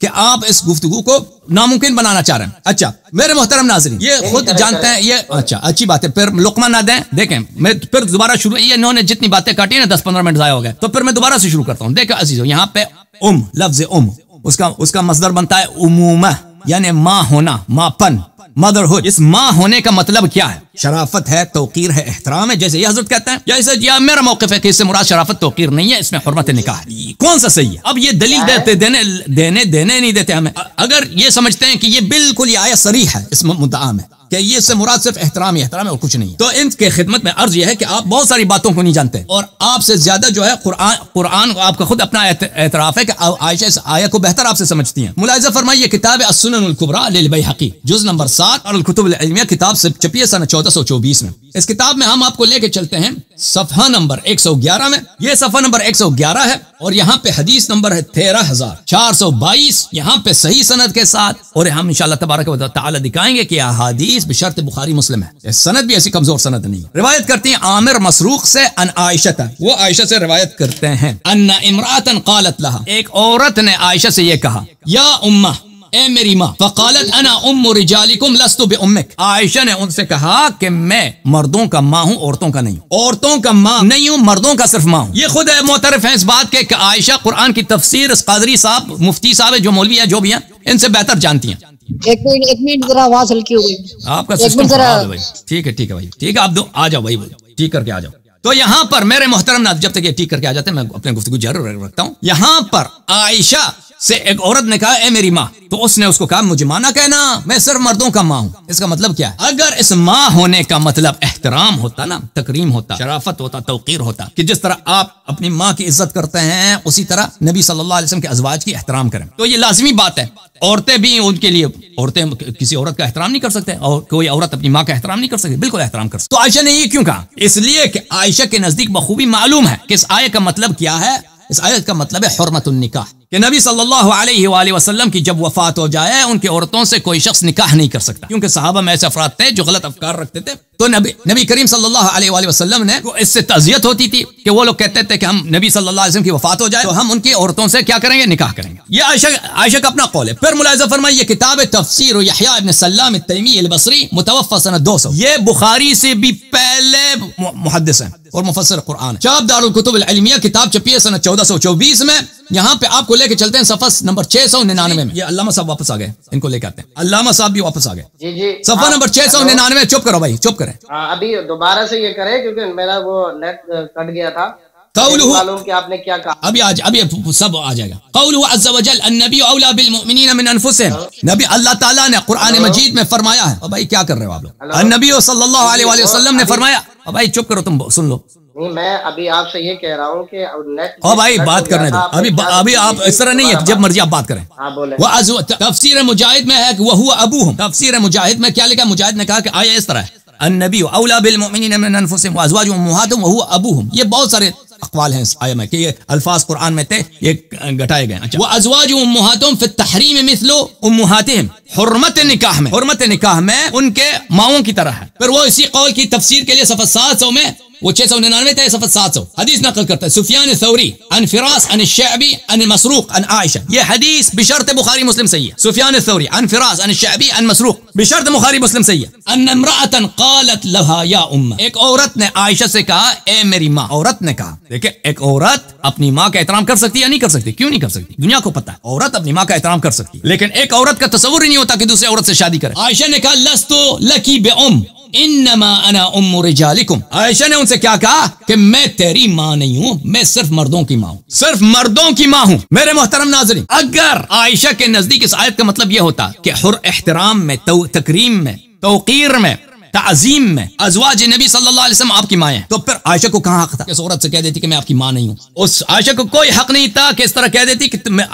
کہ آپ اس گفتگو کو ناممکن بنانا چاہ رہے ہیں. اچھا میرے محترم ناظرین یہ خود جانتے ہیں یہ اچھا اچھی بات ہے. پھر لقمہ نہ دیں. دیکھیں میں پھر دوبارہ شروع یہ انہوں نے جتنی باتیں کاٹی نا 10-15 منٹ ضائع ہو گئے تو پھر میں دوبارہ سے شروع کرتا ہوں. دیکھیں عزیزو یہاں پہ لفظ اس کا مصدر بنتا ہے امومہ یعنی ماں ہونا ماں پن مدرہڈ. اس ماں ہونے کا مطلب کیا ہے؟ شرافت ہے توقیر ہے احترام ہے جیسے یہ حضرت کہتے ہیں. یا میرا موقف ہے کہ اس سے مراد شرافت توقیر نہیں ہے اس میں حرمت نکاح ہے. کون سا صحیح ہے؟ اب یہ دلیل دینے نہیں دیتے ہمیں. اگر یہ سمجھتے ہیں کہ یہ بالکل یہ آیت صریح ہے اس مدعا میں کہ یہ اس سے مراد صرف احترام ہے اور کچھ نہیں ہے تو ان کے خدمت میں عرض یہ ہے کہ آپ بہت ساری باتوں کو نہیں جانتے اور آپ سے زیادہ جو ہے قرآن آپ کا خود اپنا اعتراف ہے کہ عائشہ اس آیت کو بہتر آپ سے سمجھتی ہیں. ملاحظہ فرمائیے کتاب السنن الکبریٰ للبیہقی جز نمبر 7 اور الکتب العلمیہ کتاب سے چھپی ہے سنہ 1424 میں. اس کتاب میں ہم آپ کو لے کے چلتے ہیں صفحہ نمبر 111 میں. یہ صفحہ نمبر 111 ہے اور یہاں پہ حدیث نمبر ہے 13422 یہاں پہ صحیح سند کے ساتھ اور ہم انشاءاللہ تبارک و تعالی دکھائیں گے کہ احادیث بشرط بخاری مسلم ہے. سند بھی ایسی کمزور سند نہیں. روایت کرتی ہیں عامر مسروق سے ان عائشہ وہ عائشہ سے روایت کرتے ہیں ان امرأة قالت لها ایک عورت نے عائشہ سے یہ کہا یا امہ اے میری ماں فقالت انا ام رجالکم لست بامک. عائشہ نے ان سے کہا کہ میں مردوں کا ماں ہوں عورتوں کا نہیں. عورتوں کا ماں نہیں ہوں مردوں کا صرف ماں ہوں. یہ خود معترف ہیں اس بات کے کہ عائشہ قرآن کی تفسیر اس قادری صاحب مفتی صاحب ہے جو مولوی ہے جو بھی ہیں ان سے بہتر جانتی ہیں. ایک منٹ ذرا آواز ہلکی ہو گئی آپ کا سسٹم خراب ہے بھائی. ٹھیک ہے بھائی ٹھیک ہے آپ آ جاؤ بھائی ٹھیک کر کے آ جاؤ. تو یہاں پر میرے محترم ناظرین جب تک یہ ٹھیک کر کے آ جاتے ہیں میں اپنے گفتگو جاری رکھتا ہوں. یہاں پر عائشہ سے ایک عورت نے کہا اے میری ماں تو اس نے اس کو کہا مجھے ماں نہ کہنا میں صرف مردوں کا ماں ہوں. اس کا مطلب کیا ہے؟ اگر اس ماں ہونے کا مطلب احترام ہوتا نا تکریم ہوتا شرافت ہوتا توقیر ہوتا کہ جس طرح آپ اپنی ماں کی عزت کرتے ہیں اسی طرح نبی صلی اللہ علیہ وسلم کے ازواج کی احترام کریں تو یہ لازمی بات ہے. عورتیں بھی ان کے لیے عورتیں کسی عورت کا احترام نہیں کر سکتے اور کوئی عورت اپنی ماں کا احترام نہیں کر سکتی بالکل احترام کر سکتے. تو عائشہ نے یہ کیوں کہا؟ اس لیے کہ عائشہ کے نزدیک بخوبی معلوم ہے کہ اس آیت کا مطلب کیا ہے. اس آیت کا مطلب ہے حرمت النکاح کہ نبی صلی اللہ علیہ وآلہ وسلم کی جب وفات ہو جائے ان کے عورتوں سے کوئی شخص نکاح نہیں کر سکتا کیونکہ صحابہ میں ایسے افراد تھے جو غلط افکار رکھتے تھے. تو نبی کریم صلی اللہ علیہ وآلہ وسلم نے اس سے تعزیت ہوتی تھی کہ وہ لوگ کہتے تھے کہ ہم نبی صلی اللہ علیہ وسلم کی وفات ہو جائے تو ہم ان کی عورتوں سے کیا کریں گے نکاح کریں گے. یہ عائشہ کا اپنا قول ہے. پھر ملاحظہ فرمائیے یہ کتاب تفسیر یحییٰ ابن سلام التیمی البصری متوفی سنہ 200 یہ بخاری سے بھی پہلے محدث ہیں اور مفسر قرآن. چاپ دار الکتب العلمیہ کتاب چھپی ہے سنہ 1424 میں. یہاں پہ آپ کو لے کے چلتے ہیں صفحہ نمبر 699 میں. یہ علامہ صاحب واپس آ گئے ان کو لے کے آتے ہیں. علامہ صاحب بھی واپس آ گئے. جی صفحہ نمبر 699 چپ کرو بھائی چپ کریں. ابھی دوبارہ سے یہ کریں کیونکہ میرا وہ نیٹ کٹ گیا تھا. معلوم کہ آپ نے کیا کہا. ابھی سب آ جائے گا. قوله عز وجل النبی اولا بالمؤمنین من انفسهم نبی اللہ تعالیٰ نے قرآن مجید میں فرمایا ہے. بھائی کیا کر رہے ہو آپ لوگ؟ النبی صلی اللہ علیہ وآلہ وسلم نے فرمایا. بھائی چپ کرو تم سن لو. نہیں میں ابھی آپ سے یہ کہہ رہا ہوں کہ بھائی بات کرنے دو. ابھی آپ اس طرح نہیں ہے جب مرضی آپ بات کریں. تفسیر مجاہد میں ہے کہ وہ ابوہم. تفسیر مجاہد میں کیا لکھا؟ مجاہد نے کہا کہ آیا اس طرح ہے النبی اولا بالمؤمنین من انفسهم وازواجهم امهاتهم وهو ابوهم. یہ بہت سارے اقوال ہیں اس آیت میں کہ یہ الفاظ قرآن میں تھے یہ گھٹائے گئے. اچھا وازواجهم امهاتهم في التحریم مثل امهاتهم حرمت نکاح میں ان کے ماؤں کی طرح ہے. پھر وہ اسی قول کی تفسیر کے لیے صفحہ 700 میں وہ 699 تھے صفحہ 700 حدیث نقل کرتا ہے سفیان ثوری عن فراس عن الشعبی عن مسروق عن عائشہ. یہ حدیث بشرط بخاری مسلم صحیح ہے. سفیان ثوری عن فراس عن الشعبی عن مسروق بشرط بخاری مسلم صحیح ہے. ان امرأة قالت لها یا امہ ایک عورت نے عائشہ سے کہا اے میری ماں. عورت نے کہا. دیکھیں ایک عورت اپنی ماں کا احترام کر سکتی ہے یا نہیں کر سکتی؟ کیوں نہیں کر سکتی؟ دنیا کو پتہ ہے عورت اپنی ماں کا احترام کر سکتی ہے لیکن ایک عورت کا تصور ہی نہیں ہوتا کہ دوسرے عورت سے شادی کرے. عائشہ نے کہا لست لکی بأم انما انا ام رجالکم. عائشہ نے ان سے کیا کہا کہ میں تیری ماں نہیں ہوں میں صرف مردوں کی ماں ہوں. صرف مردوں کی ماں ہوں. میرے محترم ناظرین اگر عائشہ کے نزدیک اس آیت کا مطلب یہ ہوتا کہ احترام میں تکریم میں توقیر میں تعظیم میں ازواج نبی صلی اللہ علیہ وسلم آپ کی ماں ہیں تو پھر عائشہ کو کہاں حق تھا کہ اس عورت سے کہہ دیتی کہ میں آپ کی ماں نہیں ہوں؟ اس عائشہ کو کوئی حق نہیں تھا کہ اس طرح کہہ دیتی کہ میں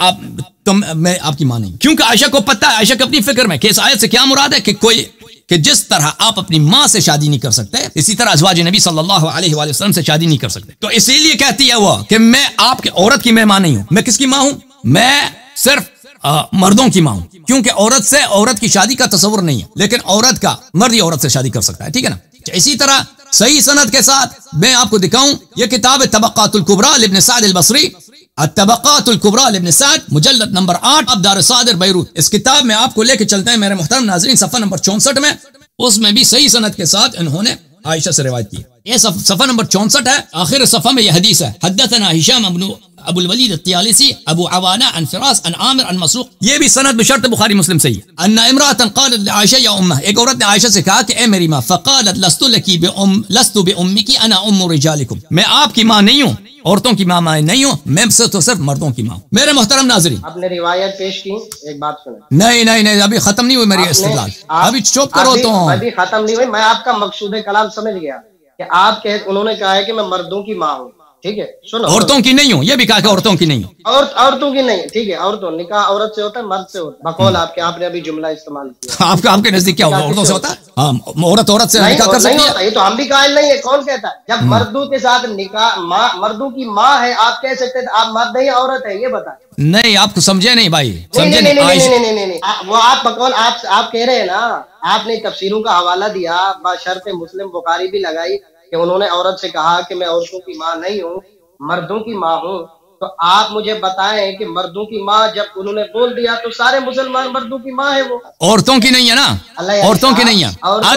آپ کی ماں نہیں ہوں کیونکہ عائشہ کو پتہ ہے عائشہ کو اپنی فکر میں کہ اس آیت سے کیا مراد ہے کہ جس طرح آپ اپنی ماں سے شادی نہیں کر سکتے اسی طرح ازواج نبی صلی اللہ علیہ وآلہ وسلم سے شادی نہیں کر سکتے. تو اسی لیے کہتی ہے وہ کہ میں آپ کی عورت کی میں ماں نہیں ہوں. میں کس کی ماں ہوں؟ میں صرف مردوں کی ماں ہوں کیونکہ عورت سے عورت کی شادی کا تصور نہیں ہے لیکن عورت کا مرد ہی عورت سے شادی کر سکتا ہے. ٹھیک ہے نا. اسی طرح صحیح سند کے ساتھ میں آپ کو دکھاؤں یہ کتاب طبقات الکبریٰ لابن سعد البصری الطبقات الکبریٰ لابن سعد مجلد نمبر 8 اب دار صادر بیروت. اس کتاب میں آپ کو لے کے چلتے ہیں میرے محترم ناظرین صفحہ نمبر 64 میں. اس میں بھی صحیح سند کے ساتھ انہوں نے عائشہ سے روایت کی. یہ صفحہ نمبر 64 ہے. آخر صفحہ میں یہ حدیث ہے. حدثنا ہشام ابن ابو الولید الطیالسی ابو عوانہ عن فراس عن عامر عن مسروق. یہ بھی سند بشرط بخاری مسلم صحیح. ان امرأة قالت لعائشہ یا امہ، ایک عورت نے عائشہ سے کہا کہ اے میری ماں. فقالت لست لکی لست بامک انا ام رجالکم، میں آپ کی ماں نہیں ہوں، عورتوں کی ماں نہیں ہوں، میں صرف مردوں کی ماں ہوں. میرے محترم ناظرین آپ نے روایت پیش کی، ایک بات سنیں. نہیں ابھی ختم نہیں ہوئی میری استدلال. ابھی چپ کرو تو. ابھی ختم نہیں ہوئی. میں آپ کا مقصود کلام سمجھ گیا کہ آپ انہوں نے کہا ہے کہ میں مردوں کی ماں ہوں. ٹھیک ہے سنو. عورتوں کی نہیں ہوں، یہ بھی کہا کہ عورتوں کی نہیں ہوں. عورتوں کی نہیں. ٹھیک ہے عورتوں نکاح عورت سے ہوتا ہے مرد سے ہوتا ہے. بقول آپ نے ابھی جملہ استعمال کیا. آپ کے نزدیک کیا ہوگا؟ عورتوں سے ہوتا ہے. ہاں عورت سے نکاح کر سکتی ہے. یہ تو ہم بھی قائل نہیں ہے. کون کہتا ہے جب مردوں کے ساتھ نکاح مردوں کی ماں ہے آپ کہہ سکتے ہیں آپ مرد نہیں عورت ہے؟ یہ بتائیں. نہیں آپ کو سمجھے نہیں بھائی. نہیں وہ آپ بقول آپ کہہ رہے ہیں نا. آپ نے تفسیروں کا حوالہ دیا بشرط مسلم بخاری بھی لگائی کہ انہوں نے عورت سے کہا کہ میں عورتوں کی ماں نہیں ہوں مردوں کی ماں ہوں. تو آپ مجھے بتائیں کہ مردوں کی ماں جب انہوں نے بول دیا تو سارے مسلمان مردوں کی ماں ہے. وہ عورتوں کی نہیں ہے نا. عورتوں کی نہیں ہے.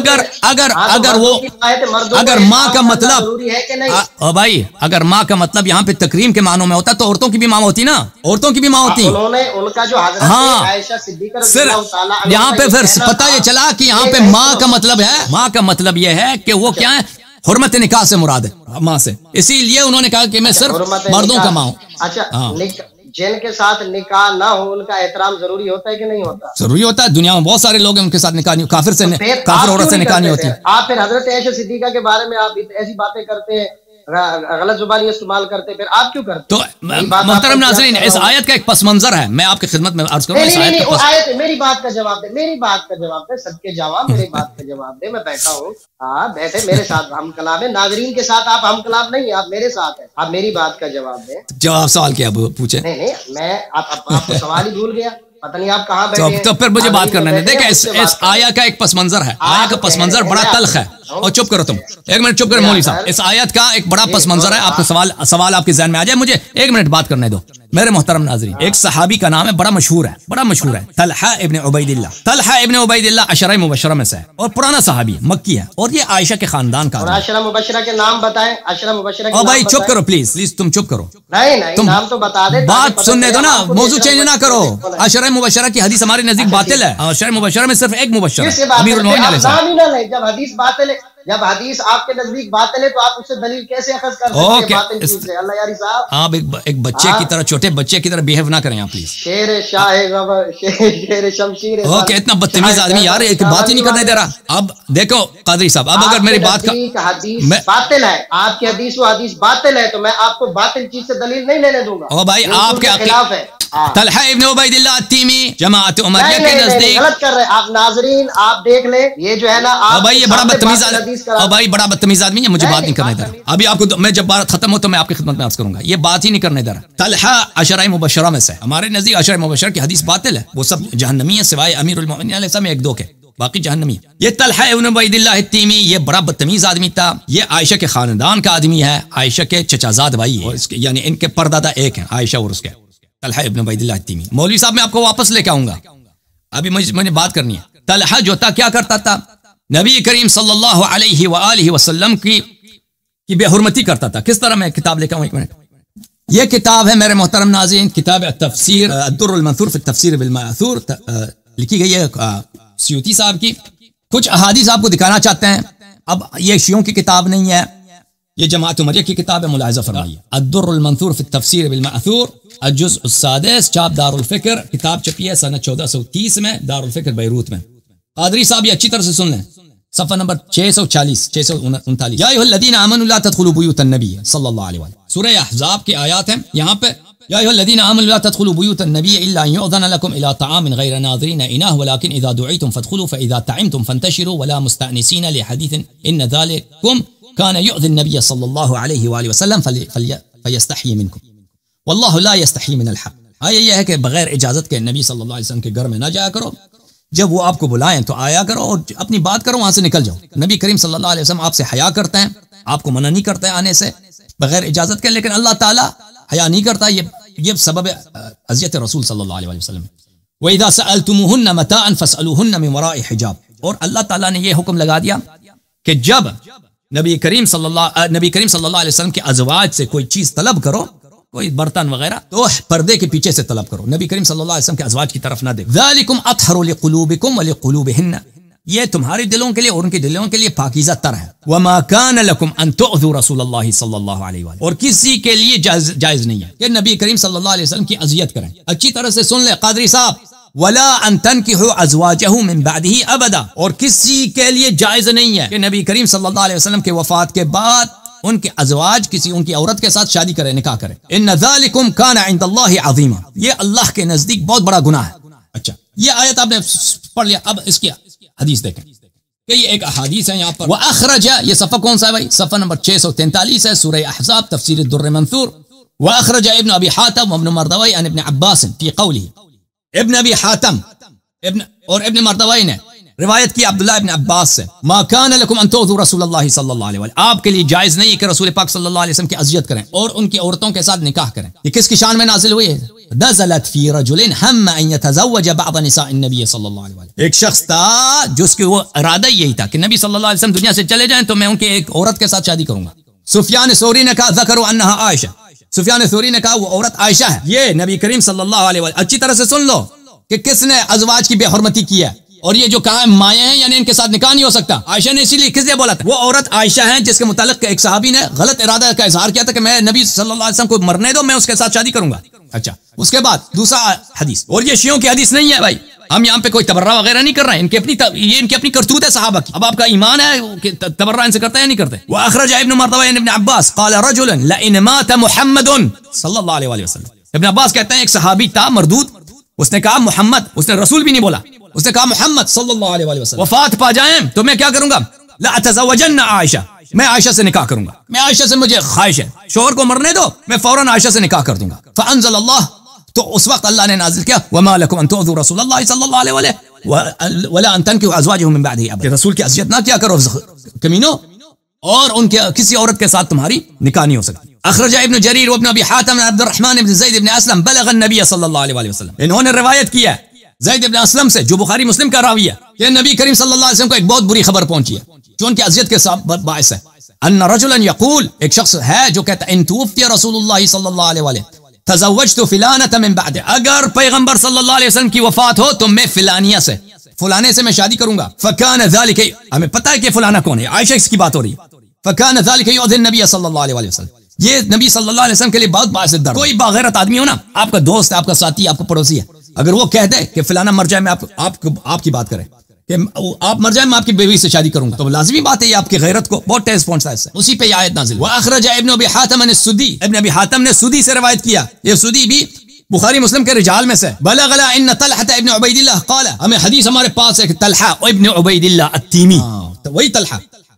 اگر ماں کا مطلب بھائی اگر ماں کا مطلب یہاں پہ تکریم کے معنوں میں ہوتا تو عورتوں کی بھی ماں ہوتی نا. عورتوں کی بھی ماں ہوتی. انہوں نے ان کا جو حضرت عائشہ صدیقہ رضی اللہ تعالی عنہا یہاں پہ پھر پتہ یہ چلا کہ یہاں پہ ماں کا مطلب ہے. ماں کا مطلب یہ ہے کہ وہ کیا ہے؟ حرمت نکاح سے مراد ہے ماں سے. اسی لیے انہوں نے کہا کہ میں صرف مردوں کا ماں ہوں. اچھا جن کے ساتھ نکاح نہ ہو ان کا احترام ضروری ہوتا ہے کہ نہیں ہوتا؟ ضروری ہوتا ہے. دنیا میں بہت سارے لوگ ہیں ان کے ساتھ نکاح نہیں. کافر عورت سے نکاح نہیں ہوتی. آپ پھر حضرت عائشہ صدیقہ کے بارے میں آپ ایسی باتیں کرتے ہیں غلط زبانی استعمال کرتے پھر آپ کیوں کرتے؟ تو محترم ناظرین اس آیت کا ایک پس منظر ہے میں آپ کی خدمت میں عرض کروں. میری بات کا جواب دے. میری بات کا جواب دے. سب کے جواب میری بات کا جواب دے. میں بیٹھا ہوں. ہاں بیٹھے میرے ساتھ ہم کلام ہے. ناظرین کے ساتھ آپ ہم کلام نہیں آپ میرے ساتھ ہیں. آپ میری بات کا جواب دیں. جواب سوال کیا پوچھے؟ نہیں میں آپ کو سوال ہی بھول گیا. پتہ نہیں آپ کہاں بیٹھے. تو پھر مجھے بات کرنے دیں. دیکھیں اس آیا کا ایک پس منظر ہے. آیا کا پس منظر بڑا تلخ ہے. اور چپ کرو تم ایک منٹ. چپ کرو مولوی صاحب. اس آیت کا ایک بڑا پس منظر ہے. آپ کا سوال آپ کے ذہن میں آ جائے. مجھے ایک منٹ بات کرنے دو میرے محترم ناظرین. ایک صحابی کا نام ہے بڑا مشہور ہے طلحہ ابن عبید اللہ. طلحہ ابن عبید اللہ عشرہ مبشرہ میں سے ہے اور پرانا صحابی مکی ہے اور یہ عائشہ کے خاندان کا. عشرہ مبشرہ کے نام بتائیں. عشرہ مبشرہ کے نام بھائی چپ کرو پلیز تم چپ کرو. نہیں نام تو بتا دے. بات سننے دو نا. موضوع چینج نہ کرو. عشرہ مبشرہ کی حدیث ہمارے نزدیک باطل ہے. عشرہ مبشرہ میں صرف ایک مبشر ہے امیر المومنین علیہ السلام. جب حدیث آپ کے نزدیک باطل ہے تو آپ اس سے دلیل کیسے اخذ کر سکتے ہیں باطل چیز سے؟ اللہ یاری صاحب آپ ایک بچے کی طرح چھوٹے بچے کی طرح بیہیو نہ کریں آپ پلیز. شیر شاہ شیر شمشیر اوکے اتنا بدتمیز آدمی یار ایک بات ہی نہیں کرنے دے رہا. اب دیکھو قادری صاحب اب اگر میری بات کا حدیث باطل ہے آپ کی حدیث و حدیث باطل ہے تو میں آپ کو باطل چیز سے دلیل نہیں لینے دوں گا. او بھائی آپ کے خلاف ہے. طلحہ ابن عبید اللہ التیمی جماعت عمریہ کے نزدیک غلط کر رہے آپ. ناظرین آپ دیکھ لیں یہ جو ہے نا بھائی یہ بڑا بدتمیز آدمی ہے. مجھے بات نہیں کرنے دے رہا. ابھی آپ کو میں جب بات ختم ہو تو میں آپ کی خدمت میں عرض کروں گا. یہ بات ہی نہیں کرنے دے رہا. طلحہ عشرہ مبشرہ میں سے ہمارے نزدیک عشرہ مبشرہ کی حدیث باطل ہے. وہ سب جہنمی ہیں سوائے امیر المومنین علیہ السلام ایک دو کے باقی جہنمی. یہ طلحہ ابن عبید اللہ التیمی یہ بڑا بدتمیز آدمی تھا. یہ عائشہ کے خاندان کا آدمی ہے. عائشہ کے چچا زاد بھائی ہے یعنی ان کے پردادا ایک ہیں عائشہ اور اس کے طلحہ ابن عبید اللہ التیمی. مولوی صاحب میں آپ کو واپس لے کے آؤں گا. ابھی مجھے بات کرنی ہے. طلحہ جو تھا کیا کرتا تھا؟ نبی کریم صلی اللہ علیہ وآلہ وسلم کی بے حرمتی کرتا تھا. کس طرح؟ میں کتاب لے کے آؤں ایک منٹ. یہ کتاب ہے میرے محترم ناظرین کتاب تفسیر الدر المنثور فی التفسیر بالمأثور لکھی گئی ہے سیوطی صاحب کی. کچھ احادیث آپ کو دکھانا چاہتے ہیں. اب یہ شیعوں کی کتاب نہیں ہے یہ جماعت عمریہ کی کتاب ہے. ملاحظہ فرمائیے الدر المنثور فی التفسیر بالمأثور الجزء السادس چاپ دار الفکر. کتاب چھپی ہے سنہ 1430 میں دار الفکر بیروت میں. قادری صاحب یہ اچھی طرح سے سن لیں. صفحہ نمبر 639 یا ایھا الذین آمنوا لا تدخلوا بیوت النبی صلی اللہ علیہ وسلم. سورہ احزاب کی آیات ہیں. یہاں پہ یا ایھا الذین آمنوا لا تدخلوا بیوت النبی الا ان یؤذن لكم الى طعام غیر ناظرین اناه ولكن اذا دعیتم فادخلوا فاذا طعمتم فانتشروا ولا مستأنسین لحدیث ان ذلكم كان يؤذي النبي صلى الله عليه وآله وسلم فيستحيي منكم والله لا يستحيي من الحق. یہ ہے کہ بغیر اجازت کے نبی صلی اللہ علیہ وسلم کے گھر میں نہ جایا کرو. جب وہ آپ کو بلائیں تو آیا کرو اور اپنی بات کرو وہاں سے نکل جاؤ. نبی کریم صلی اللہ علیہ وسلم آپ سے حیا کرتے ہیں. آپ کو منع نہیں کرتے آنے سے بغیر اجازت کے. لیکن اللہ تعالیٰ حیا نہیں کرتا، یہ سبب اذیت رسول صلی اللہ علیہ وسلم. وَإِذَا سَأَلْتُمُوهُنَّ مَتَاعًا فَاسْأَلُوهُنَّ مِنْ وَرَاءِ حِجَابٍ. اور اللہ تعالیٰ نے یہ حکم لگا دیا کہ جب نبی کریم صلی اللہ علیہ وسلم کے ازواج سے کوئی چیز طلب کرو، کوئی برتن وغیرہ، تو پردے کے پیچھے سے طلب کرو، نبی کریم صلی اللہ علیہ وسلم کے ازواج کی طرف نہ دیکھو. ذَلِكُمْ أَطْهَرُ لِقُلُوبِكُمْ وَلِقُلُوبِهِنَّ. یہ تمہارے دلوں کے لیے اور ان کے دلوں کے لیے پاکیزہ تر ہے. وَمَا كَانَ لَكُمْ أَن تُؤْذُوا رَسُولَ اللَّهِ صلی اللہ علیہ وسلم. اور کسی کے لیے جائز نہیں ہے کہ نبی کریم صلی اللہ علیہ وسلم کی اذیت کریں. اچھی طرح سے سن لیں قادری صاحب. وَلَا أَن تَنْكِحُوا أَزْوَاجَهُ مِن بَعْدِهِ أَبَدًا. اور کسی کے لیے جائز نہیں ہے کہ نبی کریم صلی اللہ علیہ وسلم کے وفات کے بعد ان کے ازواج کسی ان کی عورت کے ساتھ شادی کرے، نکاح کرے. ان ذالکم کان عند اللہ عظیما. یہ اللہ کے نزدیک بہت بڑا گناہ ہے. اچھا، یہ آیت آپ نے پڑھ لیا. اب اس کی حدیث دیکھیں کہ یہ ایک احادیث ہے یہاں پر. واخرج، یہ صفحہ کون سا ہے بھائی؟ صفحہ نمبر 643 ہے، سورہ احزاب، تفسیر الدر منثور. واخرج ابن ابی حاتم وابن مردوی عن ابن عباس فی قوله. ابن ابی حاتم اور ابن مردوی نے روایت کی عبداللہ ابن عباس سے، ما کان لکم ان تؤذوا رسول اللہ صلی اللہ علیہ وسلم. آپ کے لیے جائز نہیں کہ رسول پاک صلی اللہ علیہ وسلم کی اذیت کریں اور ان کی عورتوں کے ساتھ نکاح کریں. یہ کس کی شان میں نازل ہوئی ہے؟ نزلت فی رجل هم ان يتزوج بعض نساء النبی صلی اللہ علیہ وسلم. ایک شخص تھا جس کی وہ ارادہ یہی تھا کہ نبی صلی اللہ علیہ وسلم دنیا سے چلے جائیں تو میں ان کی ایک عورت کے ساتھ شادی کروں گا. سفیان ثوری نے کہا ذکروا انها عائشہ. سفیان ثوری نے کہا وہ عورت عائشہ ہے. یہ نبی کریم صلی اللہ علیہ وسلم، اچھی طرح سے سن لو کہ کس نے ازواج کی بے حرمتی کی ہے. اور یہ جو کہا ہے مائیں ہیں، یعنی ان کے ساتھ نکاح نہیں ہو سکتا. عائشہ نے اسی لیے کس لیے بولا تھا؟ وہ عورت عائشہ ہیں جس کے متعلق ایک صحابی نے غلط ارادہ کا اظہار کیا تھا کہ میں نبی صلی اللہ علیہ وسلم کو مرنے دو، میں اس کے ساتھ شادی کروں گا. اچھا، اس کے بعد دوسرا حدیث، اور یہ شیعوں کی حدیث نہیں ہے بھائی، ہم یہاں پہ کوئی تبرہ وغیرہ نہیں کر رہے ہیں. یہ ان کی اپنی کرتوت ہے صحابہ کی. اب آپ کا ایمان ہے کہ تبرہ ان سے کرتے ہیں یا نہیں کرتے؟ واخرج ابن مردوی ابن عباس قال رجل لئن مات محمد صلی اللہ علیہ وسلم. ابن عباس کہتے ہیں ایک صحابی تھا مردود، اس نے کہا محمد، اس نے رسول بھی نہیں بولا، اس نے کہا محمد صلی اللہ علیہ وسلم وفات پا جائیں تو میں کیا کروں گا؟ لا اتزوجن عائشہ، میں عائشہ سے نکاح کروں گا. میں عائشہ سے مجھے خواہش ہے، شوہر کو مرنے دو، میں فوراً عائشہ سے نکاح کر دوں گا. فانزل اللہ، تو اس وقت اللہ نے نازل کیا وما لکم ان تؤذوا رسول اللہ صلی اللہ علیہ وسلم ولا ان تنکحوا ازواجہ من بعدہ ابدا. کہ رسول کی اذیت نہ کیا کرو کمینو، اور ان کے کسی عورت کے ساتھ تمہاری نکاح نہیں ہو سکتی. اخرج ابن جریر وابن ابی حاتم عبد الرحمن بن زید بن اسلم بلغ النبی صلی اللہ علیہ وسلم. انہوں نے روایت کی ہے زید بن اسلم سے، جو بخاری مسلم کا راوی ہے، کہ نبی کریم صلی اللہ علیہ وسلم کو ایک بہت بری خبر پہنچی ہے جو ان کی اذیت کے باعث ہے. ان رجلا یقول، ایک شخص ہے جو کہتا ہے ان توفی رسول اللہ صلی اللہ علیہ وسلم تزوجت فلانة من بعد. اگر پیغمبر صلی اللہ علیہ وسلم کی وفات ہو تو میں فلانیہ سے، فلانے سے میں شادی کروں گا. فکان ذلك، ہمیں پتہ ہے کہ فلانا کون ہے، عائشہ اس کی بات ہو رہی ہے. فکان ذلك يؤذي النبي صلی اللہ علیہ وسلم. یہ نبی صلی اللہ علیہ وسلم کے لیے بہت باعث درد. کوئی باغیرت آدمی ہو نا، آپ کا دوست ہے، آپ کا ساتھی، آپ کا پڑوسی ہے، اگر وہ کہہ دے کہ فلانا مر جائے، میں آپ کی بات کریں کہ آپ مر جائیں، میں آپ کی بیوی سے شادی کروں گا، تو لازمی بات ہے یہ آپ کی غیرت کو بہت ٹیس پہنچتا ہے اس سے. اسی پہ یہ آیت نازل. واخرج ابن ابی حاتم السدی، ابن ابی حاتم نے سدی سے روایت کیا. یہ سدی بھی بخاری مسلم کے رجال میں سے. بلغنا ان طلحہ ابن عبید اللہ قال، ہمیں حدیث ہمارے پاس ہے کہ طلحہ ابن عبید اللہ التیمی، وہی طلحہ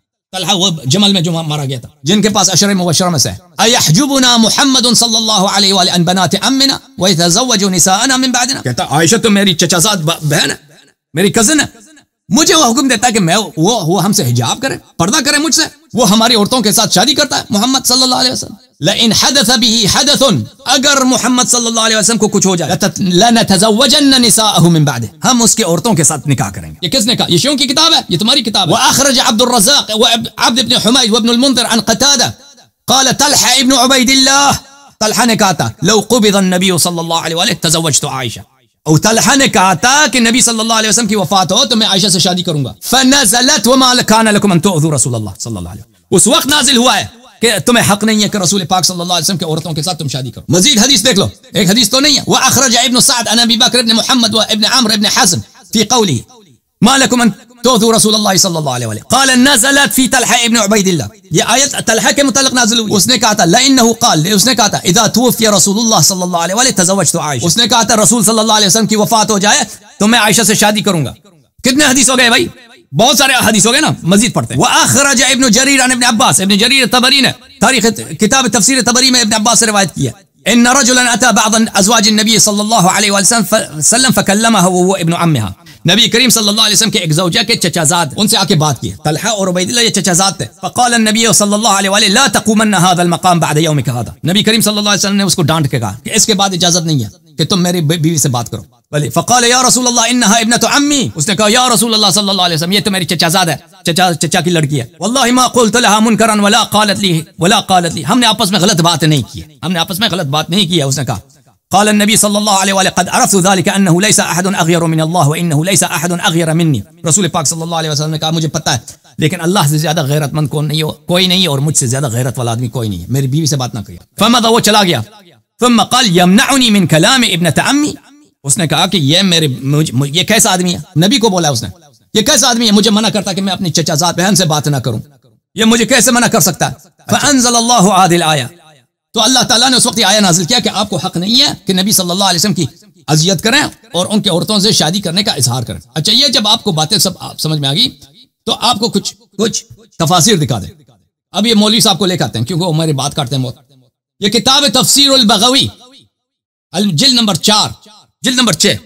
وہ جمل میں جو مارا گیا تھا، جن کے پاس عشر مبشرہ میں سے. ایحجبنا محمد صلی اللہ علیہ وآلہ عن بنات امنا ويتزوج نساءنا من بعدنا. کہتا عائشہ تو میری چچا زاد بہن ہے، میری کزن ہے، مجھے وہ حکم دیتا ہے کہ میں وہ ہم سے حجاب کرے، پردہ کرے مجھ سے، وہ ہماری عورتوں کے ساتھ شادی کرتا ہے محمد صلی اللہ علیہ وسلم. لئن حدث به حدث، اگر محمد صلی اللہ علیہ وسلم کو کچھ ہو جائے، لنتزوجن نساءه من بعده، ہم اس کے عورتوں کے ساتھ نکاح کریں گے. یہ کس نے کہا؟ یہ شیعوں کی کتاب ہے، یہ تمہاری کتاب ہے. واخرج عبد الرزاق وعبد بن حمید وابن المنذر عن قتادہ قال طلحہ ابن عبید اللہ، طلحہ نے کہا تھا لو قبض النبی صلی اللہ علیہ وسلم تزوجت عائشہ، اور طلحہ نے کہا تھا کہ نبی صلی اللہ علیہ وسلم کی وفات ہو تو میں عائشہ سے شادی کروں گا. فنزلت وما كان لكم ان تؤذوا رسول اللہ صلی اللہ علیہ وسلم. اس وقت نازل ہوا ہے کہ تمہیں حق نہیں ہے کہ رسول پاک صلی اللہ علیہ وسلم کے عورتوں کے ساتھ تم شادی کرو. مزید حدیث دیکھ لو، ایک حدیث تو نہیں ہے. واخرج ابن سعد عن ابي بكر بن محمد وابن عمرو بن حزم في قوله ما لكم ان تؤذوا رسول الله صلی اللہ علیہ وسلم قال نزلت في طلحہ ابن عبید اللہ. یہ آیت طلحہ کے متعلق نازل ہوئی. اس نے کہا تھا لانه قال، اس نے کہا تھا اذا توفي رسول الله صلی اللہ علیہ وسلم تزوجت عائشہ، اس نے کہا تھا رسول صلی اللہ علیہ وسلم کی وفات ہو جائے تو میں عائشہ سے شادی کروں گا. کتنے حدیث ہو گئے بھائی؟ بہت سارے حدیث ہو گئے نا، مزید پڑھتے ہیں. واخرج ابن جریر عن ابن عباس، ابن جریر طبری نے تاریخ کتاب تفسیر طبری میں ابن عباس سے روایت کی ہے ان رجلا اتى بعض ازواج النبي صلی اللہ علیہ وسلم فكلمها وهو ابن عمها. نبی کریم صلی اللہ علیہ وسلم کے ایک زوجہ کے چچا زاد ان سے آ کے بات کی. طلحہ اور عبید اللہ یہ چچا زاد تھے. فقال النبي صلی اللہ علیہ وسلم لا تقومن هذا المقام بعد يومك هذا. نبی کریم صلی اللہ علیہ وسلم نے اس کو ڈانٹ کے کہا کہ اس کے بعد اجازت نہیں ہے کہ تم میری بیوی سے بات کرو. فقال یا رسول اللہ انها ابنة عمی. اس نے کہا یا رسول اللہ صلی اللہ علیہ وسلم یہ تو میری چچا زاد ہے, چچا کی لڑکی ہے. والله ما قلت لها منکرا ولا قالت لي ہم نے آپس میں غلط بات نہیں کی. اس نے کہا قال النبي صلی اللہ علیہ وسلم قد عرفت ذلك انه ليس احد اغير من الله وانه ليس احد اغير مني. رسول پاک صلی اللہ علیہ وسلم نے کہا مجھے پتہ ہے لیکن اللہ سے زیادہ غیرت مند کوئی نہیں ہے اور مجھ سے زیادہ غیرت والا آدمی کوئی نہیں ہے. میری بیوی سے بات نہ کریے. فمضى وہ چلا گیا. ثم قال يمنعني من كلام ابنة عمي. اس نے کہا کہ یہ کیسا آدمی ہے. نبی کو بولا اس نے یہ کیسا آدمی ہے مجھے منع کرتا کہ میں اپنی چچا زاد بہن سے بات نہ کروں, یہ مجھے کیسے منع کر سکتا ہے. فانزل اللہ هذه الآية. تو اللہ تعالیٰ نے اس وقت آیہ نازل کیا کہ آپ کو حق نہیں ہے کہ نبی صلی اللہ علیہ وسلم کی اذیت کریں اور ان کے عورتوں سے شادی کرنے کا اظہار کریں. اچھا یہ جب آپ کو باتیں سب سمجھ میں آ گئی تو آپ کو کچھ تفاسیر دکھا دیں. اب یہ مولوی صاحب کو لے کے آتے ہیں کیونکہ وہ میری بات کاٹتے ہیں بہت. یہ کتاب تفسیر البغوی جلد نمبر 4 جلد نمبر 6.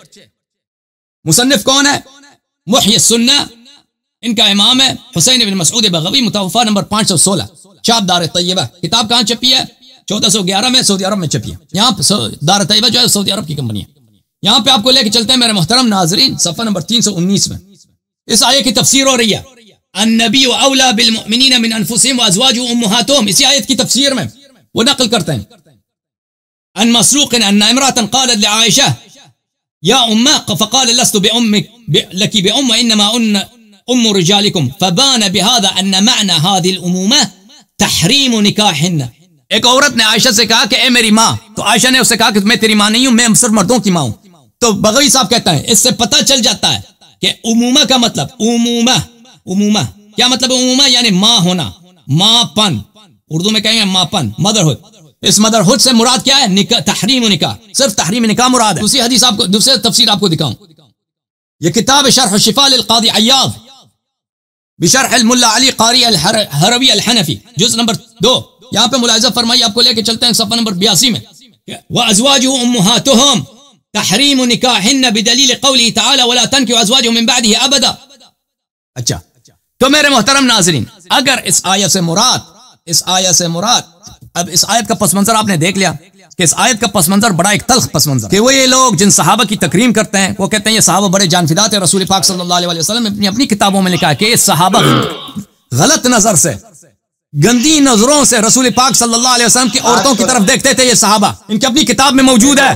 مصنف کون ہے؟ محی السنہ. ان کا امام ہے حسین بن مسعود بغوی, متوفا نمبر 516, چاپ دار طیبہ. کتاب کہاں چھپی ہے؟ 1411 میں سعودی عرب میں چھپی ہے. یہاں دار طیبہ جو ہے سعودی عرب کی کمپنی ہے. یہاں پہ آپ کو لے کے چلتے ہیں میرے محترم ناظرین صفحہ نمبر 319 میں اس آیت کی تفسیر ہو رہی ہے. النبی اولا بالمؤمنین من انفسهم وازواجه امهاتهم. اسی آیت کی تفسیر میں وہ نقل کرتے ہیں ان مسروق ان امرأة قالت لعائشة يا أمة فقال لست بأمك لك بأم وإنما أم رجالكم فبان بهذا أن معنى هذه الأمومة تحريم نكاحهن. ایک عورت نے عائشہ سے کہا کہ اے میری ماں, تو عائشہ نے اس سے کہا کہ میں تیری ماں نہیں ہوں, میں صرف مردوں کی ماں ہوں. تو بغوی صاحب کہتا ہے اس سے پتہ چل جاتا ہے کہ امومہ کا مطلب امومہ کیا مطلب امومہ یعنی ماں ہونا, ماں پن, اردو میں کہیں گے ماں پن, مدرہڈ. اس مدرہڈ سے مراد کیا ہے؟ نکاح, تحریم نکاح, صرف تحریم نکاح مراد ہے. دوسری حدیث آپ کو, دوسری تفسیر آپ کو دکھاؤں. یہ کتاب شرح الشفاء للقاضی عیاض بشرح الملا علی قاری الحروی الحنفی جزء نمبر 2. یہاں پہ ملاحظہ فرمائی, آپ کو لے کے چلتے ہیں صفحہ نمبر 82 میں. وازواجه امهاتهم تحریم نکاحهن بدلیل قوله تعالی ولا تنكحوا ازواجهم من بعده ابدا. اچھا تو میرے محترم ناظرین, اگر اس آیت سے مراد اب اس آیت کا پس منظر آپ نے دیکھ لیا کہ اس آیت کا پس منظر بڑا ایک تلخ پس منظر کہ وہ یہ لوگ جن صحابہ کی تکریم کرتے ہیں وہ کہتے ہیں یہ صحابہ بڑے جان فدا تھے. رسول پاک صلی اللہ علیہ وسلم نے اپنی کتابوں میں لکھا ہے کہ یہ صحابہ غلط نظر سے, گندی نظروں سے رسول پاک صلی اللہ علیہ وسلم کی عورتوں کی طرف دیکھتے تھے. یہ صحابہ ان کی اپنی کتاب میں موجود ہے.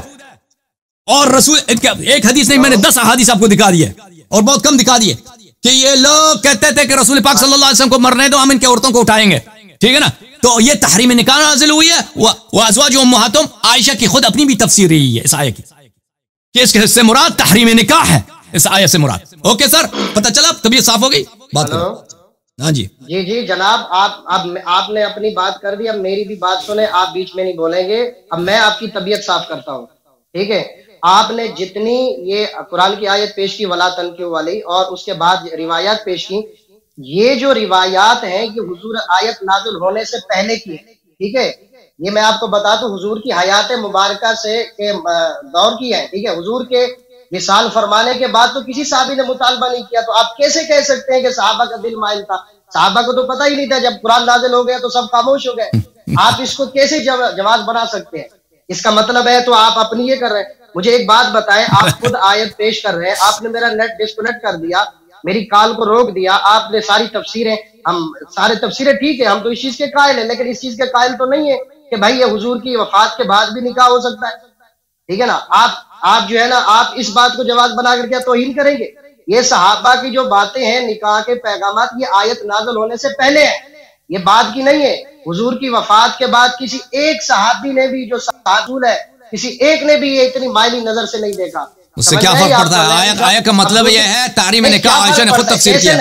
اور رسول ایک حدیث نہیں, میں نے 10 احادیث آپ کو دکھا دی ہے اور بہت کم دکھا دیے کہ یہ لوگ کہتے تھے کہ رسول پاک صلی اللہ علیہ وسلم کو مرنے دو, ہم ان کی عورتوں کو اٹھائیں گے. ٹھیک ہے نا. تو یہ تحریم نکاح نازل ہوئی ہے. وازواج امہاتہم, عائشہ کی خود اپنی بھی تفسیر رہی ہے اس آیت کی کہ اس کے سے مراد تحریم نکاح ہے, اس آیت سے مراد. اوکے سر, پتہ چلا, طبیعت صاف ہو گئی. بات کرو. ہاں جی جی جناب, آپ نے اپنی بات کر دی, اب میری بھی بات سنیں, آپ بیچ میں نہیں بولیں گے. اب میں آپ کی طبیعت صاف کرتا ہوں. ٹھیک ہے, آپ نے جتنی یہ قرآن کی آیت پیش کی ولا تنکحوا والی اور اس کے بعد روایات پیش کی, یہ جو روایات ہیں یہ حضور آیت نازل ہونے سے پہلے کی ہے. ٹھیک ہے, یہ میں آپ کو بتا دوں حضور کی حیات مبارکہ سے کے دور کی ہے. ٹھیک ہے, حضور کے وصال فرمانے کے بعد تو کسی صحابی نے مطالبہ نہیں کیا. تو آپ کیسے کہہ سکتے ہیں کہ صحابہ کا دل مائل تھا؟ صحابہ کو تو پتہ ہی نہیں تھا. جب قرآن نازل ہو گیا تو سب خاموش ہو گئے. آپ اس کو کیسے جواز بنا سکتے ہیں؟ اس کا مطلب ہے تو آپ اپنی یہ کر رہے ہیں. مجھے ایک بات بتائیں, آپ خود آیت پیش کر رہے ہیں, آپ نے میرا نیٹ ڈسکنیکٹ کر دیا, میری کال کو روک دیا, آپ نے ساری تفسیریں, ہم سارے تفسیریں ٹھیک ہے, ہم تو اس چیز کے قائل ہیں, لیکن اس چیز کے قائل تو نہیں ہے کہ بھائی یہ حضور کی وفات کے بعد بھی نکاح ہو سکتا ہے. ٹھیک ہے نا. آپ جو ہے نا, آپ اس بات کو جواز بنا کر کے توہین کریں گے. یہ صحابہ کی جو باتیں ہیں, نکاح کے پیغامات, یہ آیت نازل ہونے سے پہلے ہے, یہ بات کی نہیں ہے. حضور کی وفات کے بعد کسی ایک صحابی نے بھی, جو صحابہ ہے, کسی ایک نے بھی یہ اتنی مائلی نظر سے نہیں دیکھا. اس سے کیا فرق پڑتا ہے؟ آیت کا مطلب یہ ہے تحریم نکاح, عائشہ نے خود تفسیر کیا.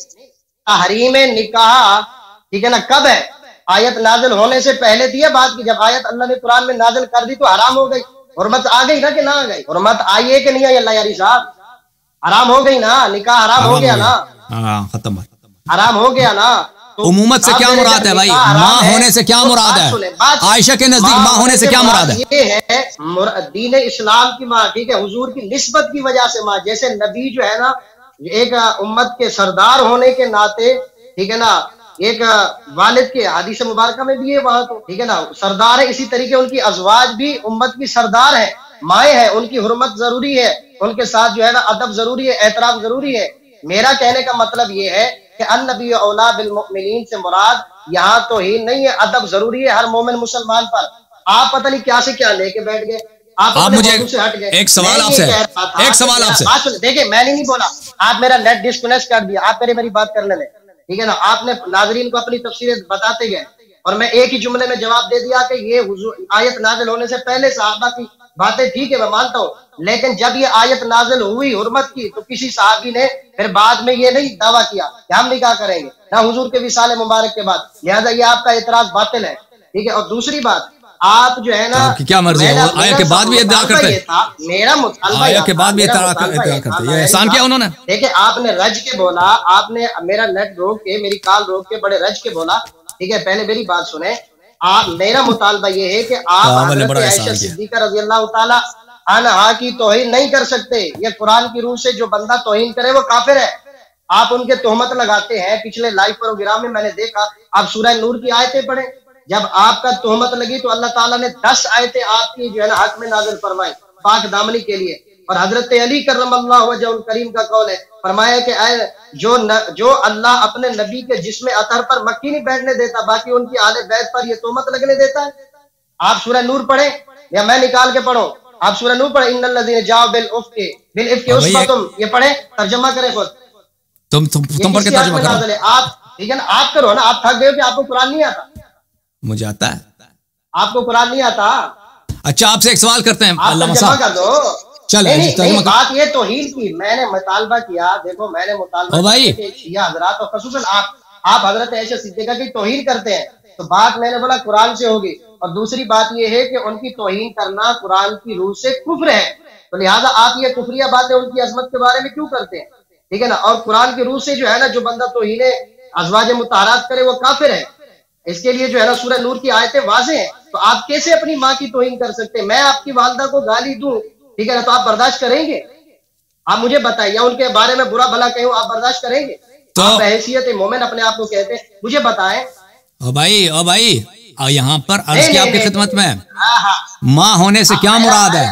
تحریم نکاح ٹھیک ہے نا, کب ہے؟ آیت نازل ہونے سے پہلے تھی بات کی. جب آیت اللہ نے قرآن میں نازل کر دی تو حرام ہو گئی. حرمت آ گئی نا کہ نہ آ گئی؟ حرمت آئی ہے کہ نہیں آئی؟ اللہ یاری صاحب, حرام ہو گئی نا, نکاح حرام ہو گیا نا, ختم, حرام ہو گیا نا. عمومت سے کیا مراد ہے بھائی؟ ماں ہونے سے کیا مراد ہے؟ عائشہ کے نزدیک ماں ہونے سے کیا مراد ہے؟ یہ ہے دین اسلام کی ماں، ٹھیک ہے، حضور کی نسبت کی وجہ سے ماں، جیسے نبی جو ہے نا ایک امت کے سردار ہونے کے ناطے، ٹھیک ہے نا، ایک والد کے حدیث مبارکہ میں بھی ہے وہاں تو، ٹھیک ہے نا، سردار ہے، اسی طریقے ان کی ازواج بھی امت کی سردار ہے، مائیں ہیں، ان کی حرمت ضروری ہے، ان کے ساتھ جو ہے نا ادب ضروری ہے، احترام ضروری ہے۔ میرا کہنے کا مطلب یہ ہے کہ النبی اولا بالمؤمنین سے مراد یہاں تو ہی نہیں ہے، ادب ضروری ہے ہر مومن مسلمان پر۔ آپ پتہ نہیں کیا سے کیا لے کے بیٹھ گئے، آپ مجھے سے ہٹ گئے۔ ایک سوال آپ سے، دیکھیں میں نے نہیں بولا، آپ میرا نیٹ ڈسکنیکٹ کر دیا، آپ میری بات کرنے لیں، ٹھیک ہے نا، آپ نے ناظرین کو اپنی تفسیریں بتاتے گئے اور میں ایک ہی جملے میں جواب دے دیا کہ یہ آیت نازل ہونے سے پہلے صحابہ کی باتیں ٹھیک ہے میں مانتا ہوں، لیکن جب یہ آیت نازل ہوئی حرمت کی تو کسی صحابی نے پھر بعد میں یہ نہیں دعویٰ کیا کہ ہم نکاح کریں گے نہ حضور کے وصال مبارک کے بعد، لہذا یہ آپ کا اعتراض باطل ہے، ٹھیک ہے۔ اور دوسری بات، آپ جو ہے نا کیا مرضی ہے، وہ آیا کے بعد بھی ادعا کرتے ہیں، میرا مطالبہ آیا کے بعد بھی ادعا کرتے ہیں، یہ احسان کیا انہوں نے؟ دیکھیں آپ نے رج کے بولا، آپ نے میرا نیٹ روک کے میری کال روک کے بڑے رج کے بولا، ٹھیک ہے، پہلے میری بات سنیں۔ آپ میرا مطالبہ یہ ہے کہ آپ حضرت عائشہ صدیقہ رضی اللہ تعالی عنہا کی توہین نہیں کر سکتے، یہ قرآن کی روح سے جو بندہ توہین کرے وہ کافر ہے، آپ ان کے تہمت لگاتے ہیں۔ پچھلے لائیو پروگرام میں نے دیکھا آپ سورہ نور کی آیتیں پڑھیں، جب آپ کا تہمت لگی تو اللہ تعالیٰ نے 10 آیتیں آپ کی جو ہے نا حق میں نازل فرمائی پاک دامنی کے لیے، اور حضرت علی کرم اللہ وجہ الکریم کا قول ہے، فرمایا کہ اے جو اللہ اپنے نبی کے جسم اطہر پر مکھی نہیں بیٹھنے دیتا، باقی ان کی اہل بیت پر یہ تہمت لگنے دیتا ہے۔ آپ سورہ نور پڑھیں یا میں نکال کے پڑھوں، آپ سورہ نور پڑھیں، ان الذین جاؤ بالافک عصبۃ، یہ پڑھیں، ترجمہ کریں خود، تم پڑھ کے ترجمہ کرو، آپ ٹھیک ہے نا، آپ کرو نا، آپ تھک گئے کہ آپ کو قرآن نہیں آتا؟ مجھے آتا ہے، آپ کو قرآن نہیں آتا؟ اچھا آپ سے ایک سوال کرتے ہیں، آپ ترجمہ کر دو۔ چلیں بات یہ توہین کی میں نے مطالبہ کیا، دیکھو میں نے مطالبہ کیا کہ شیعہ حضرات اور خصوصاً آپ حضرت عائشہ صدیقہ کی توہین کرتے ہیں، تو بات میں نے بولا قرآن سے ہوگی، اور دوسری بات یہ ہے کہ ان کی توہین کرنا قرآن کی روح سے کفر ہے، تو لہٰذا آپ یہ کفریہ باتیں ان کی عظمت کے بارے میں کیوں کرتے ہیں، ٹھیک ہے نا، اور قرآن کی روح سے جو ہے نا جو بندہ توہین ازواج مطہرات کرے وہ کافر ہے، اس کے لیے جو ہے نا سورہ نور کی آیتیں واضح ہیں، تو آپ کیسے اپنی ماں کی توہین کر سکتے ہیں؟ میں آپ کی والدہ کو گالی دوں، ٹھیک ہے نا، تو آپ برداشت کریں گے؟ آپ مجھے بتائیں، یا ان کے بارے میں برا بھلا کہوں آپ برداشت کریں گے؟ تو آپ حیثیت مومن اپنے آپ کو کہتے ہیں، مجھے بتائیں۔ او بھائی یہاں پر عرض کی آپ کی خدمت میں، ماں ہونے سے کیا مراد ہے؟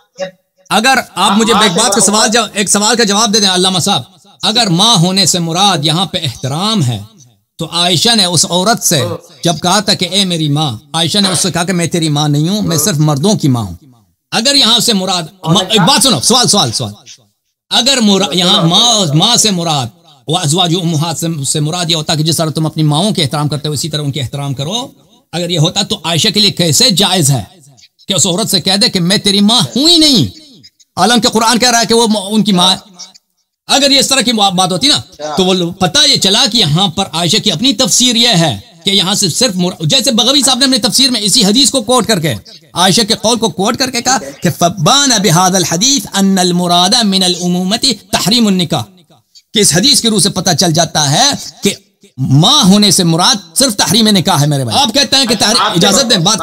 اگر آپ مجھے ایک سوال کا جواب دے دیں علامہ صاحب، اگر ماں ہونے سے مراد یہاں پہ احترام ہے تو عائشہ نے اس عورت سے جب کہا تھا کہ اے میری ماں، عائشہ نے اس سے کہا کہ میں تیری ماں نہیں ہوں، میں صرف مردوں کی ماں ہوں۔ اگر یہاں سے مراد، ایک بات سنو، سوال اگر یہاں ماں سے مراد ازواج امہات سے مراد یہ ہوتا کہ جس طرح تم اپنی ماؤں کے احترام کرتے ہو اسی طرح ان کے احترام کرو، اگر یہ ہوتا تو عائشہ کے لیے کیسے جائز ہے کہ اس عورت سے کہہ دے کہ میں تیری ماں ہوں ہی نہیں، حالانکہ قرآن کہہ رہا ہے کہ وہ ان کی ماں ہے۔ اگر یہ اس طرح کی بات ہوتی نا تو وہ پتہ یہ چلا کہ یہاں پر عائشہ کی اپنی تفسیر یہ ہے کہ یہاں سے صرف جیسے بغوی صاحب نے اپنی تفسیر میں اسی حدیث کو کوٹ کر کے عائشہ کے قول کو کوٹ کر کے کہا کہ فبان بهذا الحديث ان المراد من الامومه تحریم النکاح، کہ اس حدیث کی روح سے پتہ چل جاتا ہے کہ ماں ہونے سے مراد صرف تحریم نکاح ہے۔ میرے بھائی آپ کہتے ہیں کہ اجازت دیں بات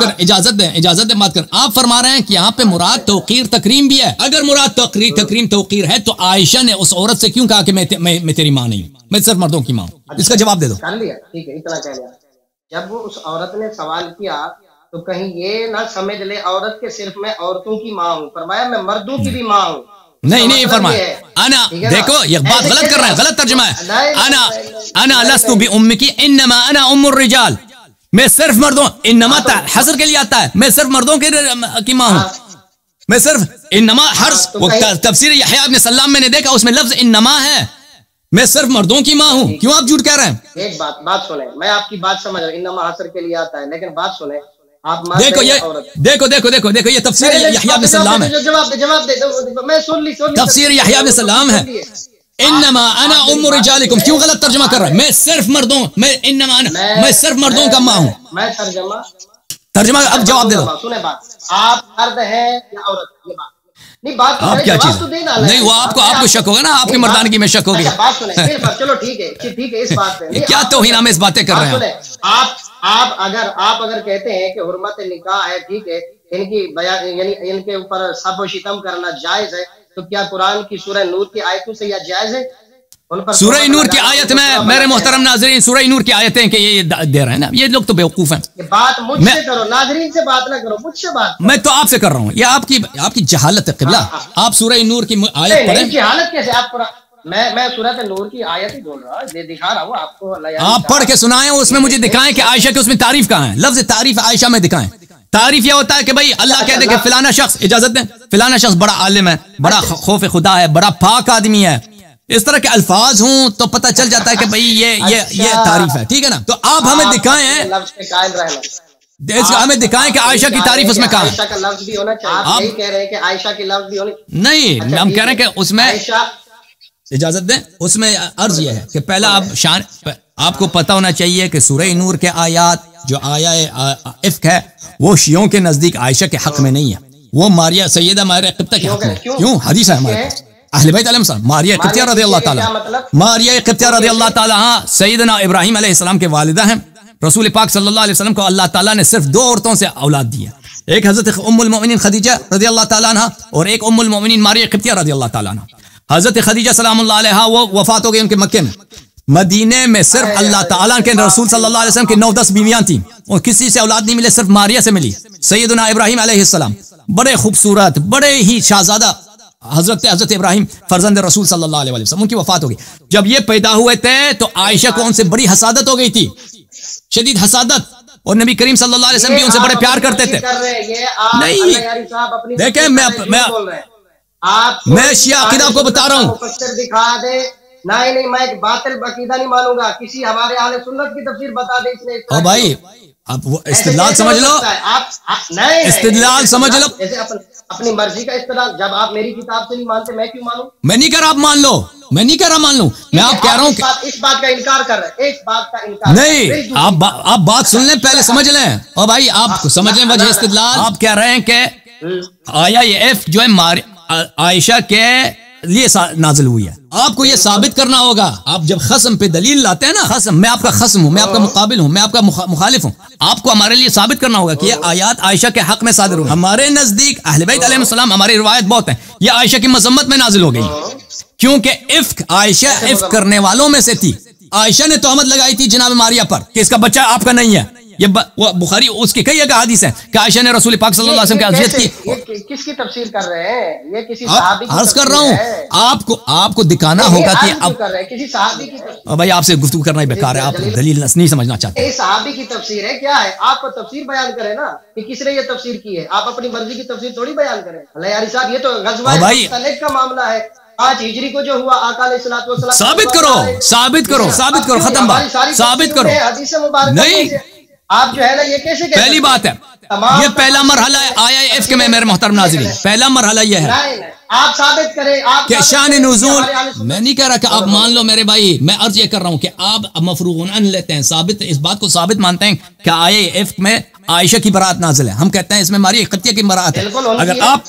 کریں، آپ فرما رہے ہیں کہ یہاں پہ مراد توقیر تکریم بھی ہے۔ اگر مراد تکریم توقیر ہے تو عائشہ نے اس عورت سے کیوں کہا کہ میں تیری ماں نہیں ہوں، میں صرف مردوں کی ماں ہوں؟ اس کا جواب دے دو۔ کر لیا، ٹھیک ہے، اتنا کہہ لیا۔ جب وہ اس عورت نے سوال کیا تو کہیں یہ نہ سمجھ لے عورت کے صرف میں عورتوں کی ماں ہوں، فرمایا میں مردوں کی بھی ماں ہوں۔ نہیں فرمایا، انا دیکھو یہ بات غلط کر رہے ہیں، غلط ترجمہ ہے۔ انا لست بامک انما انا ام الرجال، میں صرف مردوں، انما حصر کے لیے آتا ہے، میں صرف مردوں کی ماں ہوں، میں صرف انما حرف تفسیر یحییٰ ابن سلام میں نے دیکھا اس میں لفظ انما ہے، میں صرف مردوں کی ماں ہوں۔ کیوں آپ جھوٹ کہہ رہے ہیں؟ ایک بات سنیں، میں آپ کی بات سمجھ رہا ہوں، انما حصر کے لیے آتا ہے، لیکن بات سنیں، دیکھو یہ تفسیر یحییٰ ابن سلام ہے، جواب دے دو، میں سن لی تفسیر یحییٰ ابن سلام ہے، انما انا ام رجالکم۔ کیوں غلط ترجمہ کر رہا ہے؟ میں صرف مردوں، میں صرف مردوں کا ماں ہوں۔ میں ترجمہ اب جواب دے دو۔ سنیں بات، آپ مرد ہیں یا عورت؟ یہ بات نہیں بات آپ کیا چیز نہیں، وہ آپ کو شک ہوگا نا، آپ کی مردانگی میں شک ہوگی. بات سنیں، چلو ٹھیک ہے اس بات پہ کیا توہین آمیز باتیں کر رہے ہیں آپ اگر کہتے ہیں کہ حرمت نکاح ہے، ٹھیک ہے، ان کی بیان یعنی ان کے اوپر سب و شتم کرنا جائز ہے، تو کیا قرآن کی سورہ نور کی آیتوں سے یہ جائز ہے؟ سورہ نور کی آیت میں میرے محترم ناظرین، سورہ نور کی آیتیں کہ یہ دے رہے ہیں نا، یہ لوگ تو بیوقوف ہیں. بات مجھ سے کرو، ناظرین سے بات نہ کرو، مجھ سے بات. میں تو آپ سے کر رہا ہوں، یہ آپ کی جہالت ہے قبلہ. آپ سورہ نور کی آیت پڑھیں. جہالت کیسے؟ آپ میں سورۃ نور کی آیت ہی بول رہا ہوں، دکھا رہا ہوں آپ کو. آپ پڑھ کے سنائیں، اس میں مجھے دکھائیں کہ عائشہ کی اس میں تعریف کہاں ہے. لفظ تعریف عائشہ میں دکھائیں. تعریف یہ ہوتا ہے کہ بھائی اللہ کہہ دے کہ فلانا شخص، اجازت دیں، فلانا شخص بڑا عالم ہے، بڑا خوف خدا ہے، بڑا پاک آدمی ہے. اس طرح کے الفاظ ہوں تو پتہ چل جاتا ہے کہ بھئی یہ تعریف ہے. ٹھیک ہے نا؟ تو آپ ہمیں دکھائیں، ہمیں دکھائیں کہ عائشہ کی تعریف اس میں کہاں ہے. عائشہ کا لفظ بھی ہونا چاہیے. آپ یہی کہہ رہے ہیں کہ عائشہ کی لفظ بھی ہونا نہیں، ہم کہہ رہے ہیں کہ اس میں اجازت دیں، اس میں عرض یہ ہے کہ پہلا آپ کو پتہ ہونا چاہیے کہ سورہ نور کے آیات جو آیا افک ہے وہ شیعوں کے نزدیک عائشہ کے حق میں نہیں ہے، وہ ماریہ سیدہ ماریہ قبطیہ کے حق میں. کیوں؟ حدیث ہے ہمارے پاس اہل بیت علیہ السلام. ماریہ قبطیہ رضی اللہ تعالیٰ، ماریہ قبطیہ رضی اللہ تعالیٰ سیدنا ابراہیم علیہ السلام کے والدہ ہیں. رسول پاک صلی اللہ علیہ وسلم کو اللہ تعالیٰ نے صرف 2 عورتوں سے اولاد دی ہے، ایک حضرت ام المؤمنین خدیجہ رضی اللہ تعالیٰ عنہ اور ایک ام المؤمنین ماریہ قبطیہ رضی اللہ تعالیٰ عنہ. حضرت خدیجہ سلام اللہ علیہا وہ وفات ہو گئی ان کے مکے میں. مدینے میں صرف اللہ تعالیٰ کے رسول صلی اللہ علیہ وسلم کی 9-10 بیویاں تھیں اور کسی سے اولاد نہیں ملے، صرف ماریہ سے ملی. سیدنا ابراہیم علیہ السلام بڑے خوبصورت، بڑے ہی شہزادہ حضرت ابراہیم فرزند رسول صلی اللہ علیہ وسلم، ان کی وفات ہو گئی. جب یہ پیدا ہوئے تھے تو عائشہ کو ان سے بڑی حسادت ہو گئی تھی، شدید حسادت، اور نبی کریم صلی اللہ علیہ وسلم بھی ان سے بڑے پیار کرتے تھے. نہیں دیکھیں، میں شیعہ عقیدہ آپ کو بتا رہا ہوں. دکھا دے. نہیں میں ایک باطل عقیدہ نہیں مانوں گا، کسی ہمارے اہل سنت کی تفسیر بتا دے. اس نے او بھائی آپ وہ استدلال سمجھ لو، استدلال سمجھ لو، اپنی مرضی کا استدلال. جب آپ میری کتاب سے نہیں مانتے میں کیوں مانوں؟ میں نہیں کہہ رہا آپ مان لو، میں نہیں کہہ رہا مان لو، میں آپ کہہ رہا ہوں کہ اس بات کا انکار کر رہے ہیں. ایک بات کا انکار نہیں، آپ بات سن لیں پہلے، سمجھ لیں. او بھائی آپ سمجھ لیں وجہ استدلال. آپ کہہ رہے ہیں کہ آیا یہ ایف جو ہے عائشہ کے لیے نازل ہوئی ہے. آپ کو یہ ثابت کرنا ہوگا. آپ جب خصم پہ دلیل لاتے ہیں نا، خصم، میں آپ کا خصم ہوں، میں آپ کا مقابل ہوں، میں آپ کا مخالف ہوں، آپ کو ہمارے لیے ثابت کرنا ہوگا کہ یہ آیات عائشہ کے حق میں صادر ہوئی. ہمارے نزدیک اہل بیت علیہ السلام، ہماری روایت بہت ہیں، یہ عائشہ کی مذمت میں نازل ہو گئی کیونکہ افک عائشہ افک کرنے والوں میں سے تھی. عائشہ نے تہمت لگائی تھی جناب ماریہ پر کہ اس کا بچہ آپ کا نہیں ہے. یہ بخاری اس کی کئی احادیث ہیں کہ عائشہ نے رسول پاک صلی اللہ علیہ وسلم کی اذیت کی. کس کی تفسیر کر رہے ہیں؟ یہ کسی صحابی کی عرض کر رہا ہوں، آپ کو دکھانا ہوگا کہ اب کسی صحابی کی تفسیر. بھائی آپ سے گفتگو کرنا ہی بیکار ہے، آپ دلیل نہیں سمجھنا چاہتے. صحابی کی تفسیر ہے، کیا ہے؟ آپ کو تفسیر بیان کریں نا کہ کس نے یہ تفسیر کی ہے. آپ اپنی مرضی کی تفسیر تھوڑی بیان کریں. اللہ یاری صاحب، یہ تو غزوہ مختلف کا معاملہ ہے. 5 ہجری کو جو ہوا آقا علیہ الصلوۃ والسلام. ثابت کرو، ختم بات، ثابت کرو. حدیث مبارکہ نہیں، آپ جو ہے نا یہ کیسے کہتے ہیں؟ پہلی بات ہے، یہ پہلا مرحلہ ہے آیا افک میں میرے محترم ناظرین. پہلا مرحلہ یہ ہے آپ ثابت کریں کہ شان نزول. میں نہیں کہہ رہا کہ آپ مان لو میرے بھائی، میں عرض یہ کر رہا ہوں کہ آپ مفروغ عن لیتے ہیں، ثابت اس بات کو ثابت مانتے ہیں کہ آیا افک میں عائشہ کی برات نازل ہے. ہم کہتے ہیں اس میں ماریہ قبطیہ کی برات ہے. اگر آپ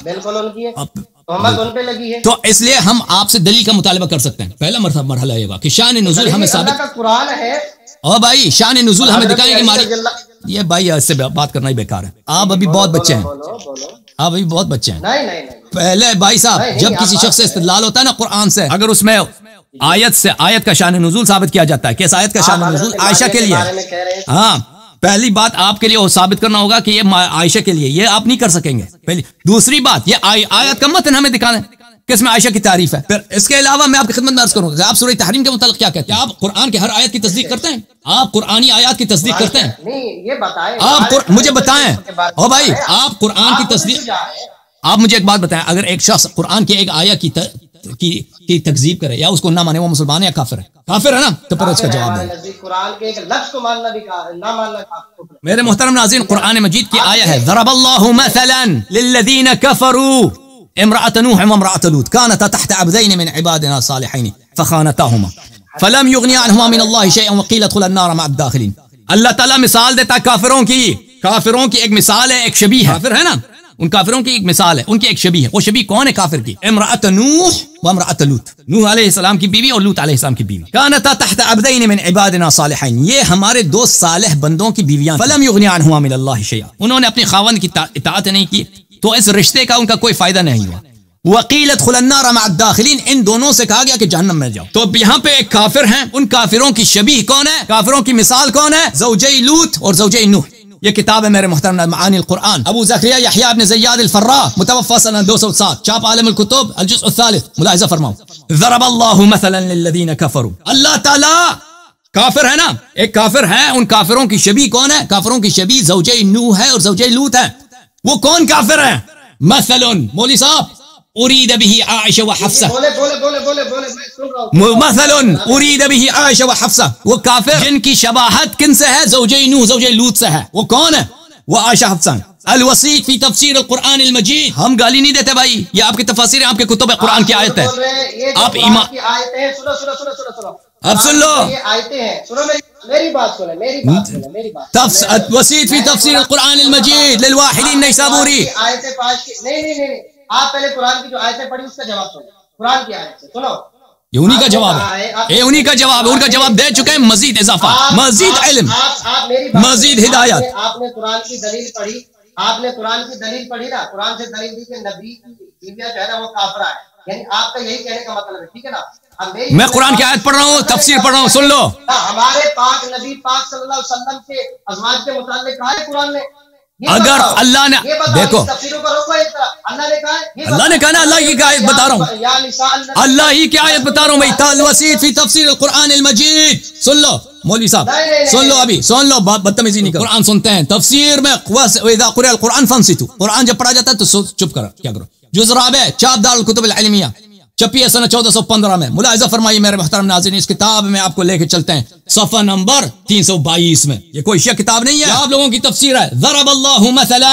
تو اس لیے ہم آپ سے دلیل کا مطالبہ کر سکتے ہیں. پہلا مرحلہ یہ ہوگا کہ شان نزول ہمیں ثابت. قرآن ہے او بھائی، شان نزول ہمیں دکھائیں گے ماری. یہ بھائی اس سے بات کرنا ہی بیکار ہے. آپ ابھی بہت بچے ہیں، آپ ابھی بہت بچے ہیں. پہلے بھائی صاحب جب کسی شخص سے استدلال ہوتا ہے نا قرآن سے، اگر اس میں آیت کا شان نزول ثابت کیا جاتا ہے کہ اس آیت کا شان نزول عائشہ کے لیے، ہاں پہلی بات آپ کے لیے وہ ثابت کرنا ہوگا کہ یہ عائشہ کے لیے، یہ آپ نہیں کر سکیں گے. پہلی دوسری بات، یہ آیت کا متن ہمیں دکھانا ہے کہ اس میں عائشہ کی تعریف ہے. پھر اس کے علاوہ میں آپ کی خدمت میں عرض کروں گا، آپ سورہ تحریم کے متعلق کیا کہتے ہیں؟ آپ قرآن کی ہر آیت کی تصدیق کرتے ہیں؟ آپ قرآنی آیات کی تصدیق کرتے ہیں؟ نہیں، یہ بتائیں آپ مجھے بتائیں. او بھائی آپ قرآن کی تصدیق، آپ مجھے ایک بات بتائیں، اگر ایک شخص قرآن کی ایک آیت کی تکذیب کرے یا اس کو نہ مانے، وہ مسلمان ہے یا کافر ہے؟ کافر ہے نا. تو پھر اس کا جواب دیں. قرآن کے ایک لفظ کو ماننا بھی نہ ماننا کافر. میرے محترم ناظرین، قرآن مجید کی آیت ہے ضرب اللہ مثلا للذین کفروا امرأة نوح وامرأة لوط كانتا تحت عبدين من عبادنا صالحين فخانتاهما فلم يغني عنهما من الله شيئا وقيل ادخلا النار مع الداخلين. اللہ تعالیٰ مثال دیتا ہے کافروں کی ایک مثال ہے، ایک شبیہ ہے. کافر ہے نا، ان کافروں کی ایک مثال ہے، ان کی ایک شبیہ ہے. وہ شبیہ کون ہے کافر کی؟ امرأۃ نوح و امرأۃ لوط. نوح علیہ السلام کی بیوی اور لوط علیہ السلام کی بیوی. کانتا تحت عبدین من عبادنا صالحین، یہ ہمارے دو صالح بندوں کی بیویاں. فلم یغنی عنہما من اللہ شیئا، انہوں نے اپنی خاوند کی اطاعت نہیں کی تو اس رشتے کا ان کا کوئی فائدہ نہیں ہوا. وقیل ادخلوا النار مع الداخلین، ان دونوں سے کہا گیا کہ جہنم میں جاؤ. تو یہاں پہ ایک کافر ہیں، ان کافروں کی شبیہ کون ہے؟ کافروں کی مثال کون ہے؟ زوجی لوط اور زوجی نوح. یہ کتاب ہے میرے محترم معانی القرآن، ابو زکریا یحییٰ ابن زیاد الفراء، متوفى سنہ 207، چاپ عالم الکتب الجزء الثالث. ملاحظہ فرماؤ. ضرب اللہ مثلا للذین کفروا، اللہ تعالیٰ کافر ہے نا، ایک کافر ہے، ان کافروں کی شبیہ کون ہے؟ کافروں کی شبیہ زوجی نوح ہے اور زوجی لوط ہے. وہ کون کافر ہیں؟ مثل، مولوی صاحب، اريد به عائشہ و حفصہ. مثل اريد به عائشہ و حفصہ، وہ کافر جن کی شباہت کن سے ہے؟ زوجی نوح زوجی لوط سے ہے. وہ کون ہے؟ وہ عائشہ حفصہ. الوسیط فی تفسیر القرآن المجید، ہم گالی نہیں دیتے بھائی، یہ آپ کی تفاسیر ہیں، آپ کے کتب قرآن کی آیت ہے. آپ ایمان اب سن لو، میری بات سنیں. وسیط فی تفسیر القرآن المجید للواحدی النیسابوری. آیتیں پاش کی نہیں، آپ پہلے قرآن کی جو آیتیں پڑھی اس کا جواب سنو. قرآن کی آیت سے سنو، یہ انہی کا جواب ہے، یہ انہی کا جواب ہے. ان کا جواب دے چکے ہیں. مزید اضافہ، مزید علم، مزید ہدایت. آپ نے قرآن کی دلیل پڑھی، آپ نے قرآن کی دلیل پڑھی نا، قرآن سے دلیل دی کہ نبی کی بیویاں جو ہے نا وہ کافرہ ہے، یعنی آپ کا یہی کہنے کا مطلب ہے، ٹھیک ہے نا. میں قرآن کی آیت پڑھ رہا ہوں، تفسیر پڑھ رہا ہوں، سن لو. ہمارے پاک نبی پاک صلی اللہ علیہ وسلم کے ازواج کے متعلق کہا ہے قرآن نے. اگر اللہ نے دیکھو، اللہ نے کہا نا، اللہ کی آیت بتا رہا ہوں، اللہ ہی کی آیت بتا رہا ہوں. بھائی الوسیط فی تفسیر القرآن المجید. سن لو مولوی صاحب، سن لو، ابھی سن لو، بدتمیزی نہیں کرو. قرآن سنتے ہیں، تفسیر میں اذا قرئ القرآن فانصتوا، قرآن جب پڑھا جاتا ہے تو چپ کرو، کیا کرو. جزء رابع، چاپ دار الکتب العلمیہ، چھپی ہے سنہ 1415 میں. ملاحظہ فرمائیے میرے محترم ناظرین، اس کتاب میں آپ کو لے کے چلتے ہیں صفحہ نمبر 322 میں. یہ کوئی شیعہ کتاب نہیں ہے، آپ لوگوں کی تفسیر ہے. ضرب اللہ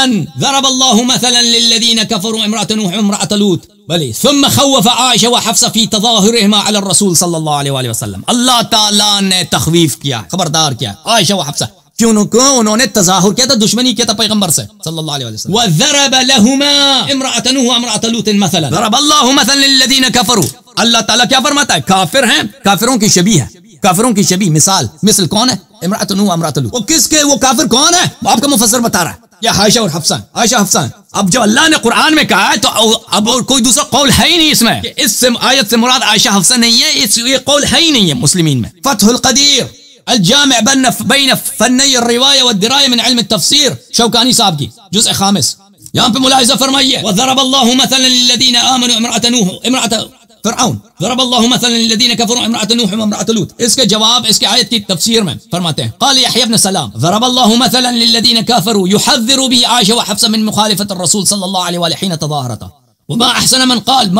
مثلا للذین کفروا امرأۃ نوح وامرأۃ لوط بلی ثم خوف عائشہ وحفصہ فی تظاہرہما علی الرسول صلی اللہ علیہ وآلہ وسلم. اللہ تعالیٰ نے تخویف کیا، خبردار کیا عائشہ و حفصہ. کیوں انہوں نے تظاہر کیا تھا، دشمنی کیا تھا پیغمبر سے صلی اللہ علیہ وسلم. وَضَرَبَ لَهُمَا امرأۃ نوح وامرأۃ لوط مثلا. ضرب اللہ مثلا للذین کفروا. اللہ تعالیٰ کیا فرماتا ہے؟ کافر ہیں، کافروں کی شبیہ ہے، کافروں کی شبیہ مثال. مثل کون ہے؟ امرأۃ نوح وامرأۃ لوط. وہ کس کے، وہ کافر کون ہے؟ آپ کا مفسر بتا رہا ہے، یہ عائشہ اور حفصہ، عائشہ حفصہ. اب جب اللہ نے قرآن میں کہا ہے تو اب کوئی دوسرا قول ہے ہی نہیں اس میں. اس سے آیت سے مراد عائشہ حفصہ نہیں ہے، یہ قول ہے ہی نہیں ہے مسلمین میں. فتح القدیر الجامع بین فنی الروایہ والدرایہ من علم التفسیر، شوکانی صاحب کی جزء 5. یہاں پہ ملاحظہ فرمائیے. وضرب اللہ مثلا للذین آمنوا امرأۃ نوح امرأۃ فرعون. ضرب اللہ مثلا للذین کفروا امرأۃ نوح وامرأۃ لوط. اس کے جواب اس کے آیت کی تفسیر میں فرماتے ہیں قال یحییٰ بن سلام ضرب اللہ مثلا للذین کفروا يحذر به عائشہ وحفصہ من مخالفة الرسول صلی اللہ علیہ وآلہ حين تظاہرتا. وما احسن من قال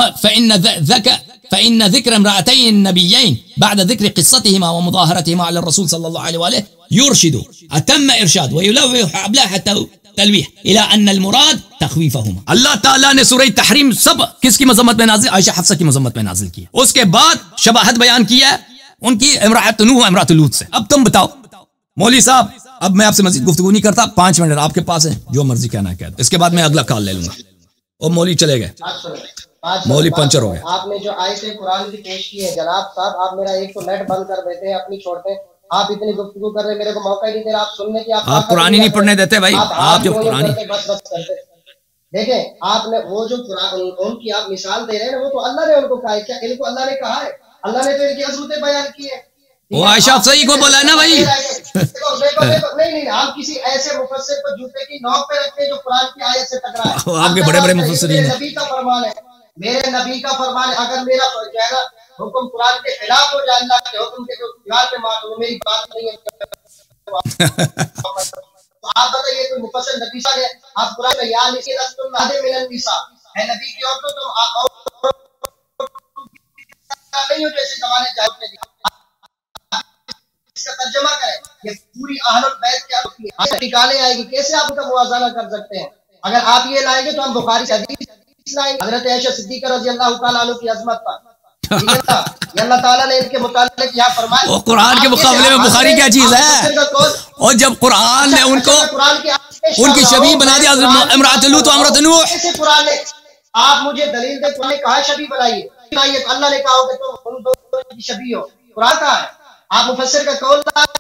فإن ذكر امرأتين النبيين بعد ذكر قصتهما ومظاهرتهما على الرسول صلى الله عليه وآله يرشد أتم إرشاد ويلوح أبلاح تلويح إلى أن المراد تخويفهما. اللہ تعالیٰ نے سورہ تحریم سب کس کی مذمت میں نازل؟ عائشہ حفصہ کی مذمت میں نازل کی. اس کے بعد شباہت بیان کی ہے ان کی امرأۃ نوح و امرأۃ لوط سے. اب تم بتاؤ مولوی صاحب، اب میں آپ سے مزید گفتگو نہیں کرتا، 5 منٹ آپ کے پاس ہے، جو مرضی کہنا ہے کہہ دو، اس کے بعد میں اگلا کال لے لوں گا. اور مولوی چلے گئے، مولوی پنچر ہو گئے. آپ نے جو آیتیں قرآن کی پیش کی ہے جناب صاحب، آپ میرا ایک تو نیٹ بند کر دیتے ہیں، اپنی چھوڑتے ہیں. آپ اتنی گفتگو کر رہے، میرے کو موقع ہی نہیں دے رہا آپ سننے کی. آپ قرآن ہی نہیں پڑھنے دیتے بھائی. آپ جو قرآن دیکھیں، آپ نے وہ جو قرآن ان کی آپ مثال دے رہے ہیں وہ تو اللہ نے ان کو کہا ہے. کیا ان کو اللہ نے کہا ہے؟ اللہ نے تو ان کی عظمتیں بیان کی ہے. وہ عائشہ صحیح کو بولا ہے نا بھائی. نہیں، ہم کسی ایسے مفسر کو جوتے کی نوک پہ رکھتے ہیں جو قرآن کی آیت سے ٹکرائے. آپ کے بڑے بڑے مفسرین ہیں. نبی کا فرمان ہے، میرے نبی کا فرمان ہے. اگر میرا جو ہے نا حکم قرآن کے خلاف ہو جائے، اللہ کے حکم کے خلاف میں میری بات نہیں ہے. آپ بتائیے کوئی مفسر نبی صاحب ہے، آپ قرآن میں یا نسی رسول اللہ من النساء، اے نبی کی عورتوں تم نہیں ہو جیسے زمانے جاہلیت میں. اس کا ترجمہ کریں، یہ پوری اہل البیت کیا ہوتی ہے، نکالے آئے گی. کیسے آپ ان کا موازنہ کر سکتے ہیں؟ اگر آپ یہ لائیں گے تو ہم بخاری سے حدیث لائیں گے. حضرت عائشہ صدیقہ رضی اللہ تعالیٰ عنہ کی عظمت پر یہ اللہ تعالیٰ نے ان کے متعلق یہاں فرمایا. وہ قرآن کے مقابلے میں بخاری کیا چیز ہے؟ اور جب قرآن نے ان کو ان کی شبیہ بنا دیا امرات لوط و امرات نوح. ایسے قرآن نے آپ مجھے دلیل دے، قرآن نے کہا شبیہ بنائیے، اللہ نے کہا ہو کہ تم ان دونوں کی شبیہ ہو، قرآن کہا ہے. آپ مفسر کا قول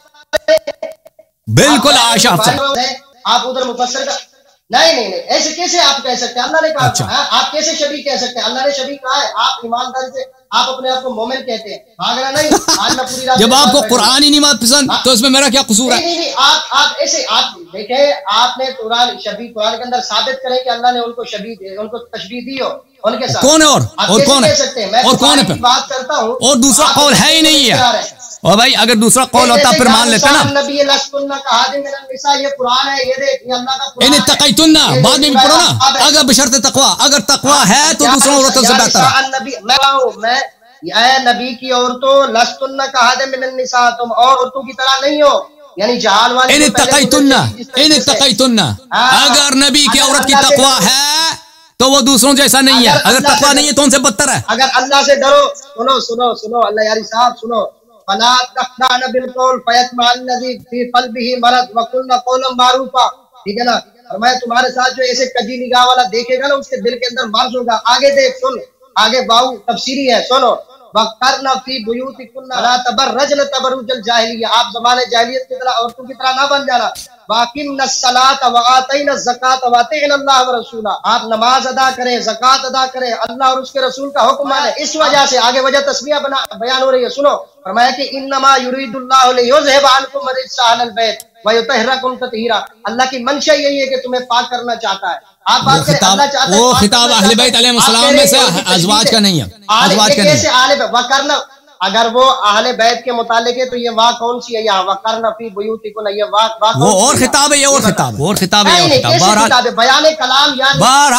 بالکل عائشہ حفصہ آپ ادھر مفسر کا نہیں ایسے کیسے آپ کہہ سکتے ہیں؟ اللہ نے کہا اچھا. آپ کیسے شبیہ کہہ سکتے ہیں؟ اللہ نے شبیہ کہا ہے. آپ ایمانداری سے آپ اپنے آپ کو مومن کہتے ہیں، بھاگنا نہیں. آج میں پوری رات جب آپ کو قرآن ہی نہیں پسند تو اس میں میرا کیا قصور ہے؟ نہیں آپ ایسے آپ دیکھیں، آپ نے قرآن شبیہ قرآن کے اندر ثابت کریں کہ اللہ نے ان کو شبیہ ان کو تشبیہ دی ہو ان کے ساتھ. کون ہے اور کون ہے اور کون ہے؟ بات کرتا ہوں اور دوسرا قول ہے ہی نہیں ہے. اور بھائی اگر دوسرا قول ہوتا پھر مان لیتے نا. نبی لستن کہا دے میرا نساء، یہ قرآن ہے، یہ دیکھ یہ اللہ کا قرآن ان ہے. اتقیتن بعد میں بھی پڑھو نا، اگر بشرط تقوی، اگر تقوی ہے تو دوسروں عورتوں سے بہتر ہے. میں اے نبی کی عورتوں لستن کہا دے من النساء، تم اور عورتوں کی طرح نہیں ہو، یعنی جہال والے. ان اتقیتن اگر نبی کی عورت کی تقوی ہے تو وہ دوسروں جیسا نہیں ہے، اگر تقوی نہیں ہے تو ان سے بدتر ہے. اگر اللہ سے ڈرو، سنو اللہ یاری صاحب سنو. فلا تخضعن بالقول فيطمع الذي في قلبه مرض وقلن قولا معروفا. ٹھیک ہے نا؟ فرمایا تمہارے ساتھ جو ایسے کجی نگاہ والا دیکھے گا نا اس کے دل کے اندر مرض ہوگا. آگے دیکھ سن، آگے باؤ تفسیری ہے سنو. وقرن فی بیوتکن لا تبرجن تبرج الجاہلیہ، آپ زمانے جاہلیت کی طرح عورتوں کی طرح نہ بن جانا. واقمن الصلاۃ وآتین الزکاۃ واطیعن اللہ ورسولہ، آپ نماز ادا کریں، زکوٰۃ ادا کریں، اللہ اور اس کے رسول کا حکم مانیں. اس وجہ سے آگے وجہ تسمیہ بیان ہو رہی ہے. سنو فرمایا کہ انما یرید اللہ لیذھب عنکم الرجس اہل البیت ویطہرکم تطہیرا. اللہ کی منشا یہی ہے کہ تمہیں پاک کرنا چاہتا ہے. آپ بات کریں اللہ چاہتا ہے. وہ خطاب اہل بیت علیہ السلام میں سے ازواج کا نہیں ہے، ازواج کا نہیں ہے. وقرن اگر وہ اہل بیت کے متعلق ہے تو یہ واہ کون سی ہے یہاں؟ وقرن فی بیوتکن، یہ واہ وہ اور خطاب ہے، یہ اور خطاب ہے، اور خطاب ہے، اور خطاب. بیان کلام یعنی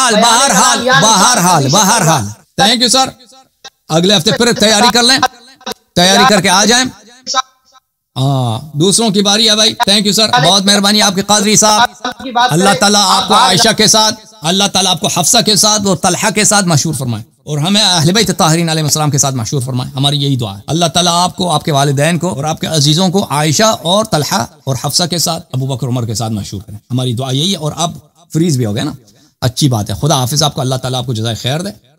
بہرحال تھینک یو سر. اگلے ہفتے پھر تیاری کر لیں، تیاری کر کے آ جائیں. ہاں دوسروں کی باری ہے بھائی. تھینک یو سر، بہت مہربانی آپ کے قادری صاحب. اللہ تعالیٰ آپ کو عائشہ کے ساتھ، اللہ تعالیٰ آپ کو حفصہ کے ساتھ اور طلحہ کے ساتھ مشہور فرمائے، اور ہمیں اہل بیت طاہرین علیہ السلام کے ساتھ مشہور فرمائے. ہماری یہی دعا ہے. اللہ تعالیٰ آپ کو، آپ کے والدین کو اور آپ کے عزیزوں کو عائشہ اور طلحہ اور حفصہ کے ساتھ، ابو بکر عمر کے ساتھ مشہور کریں. ہماری دعا یہی ہے. اور آپ فریز بھی ہو گئے نا، اچھی بات ہے. خدا حافظ. آپ کو اللہ تعالیٰ آپ کو جزائے خیر دے.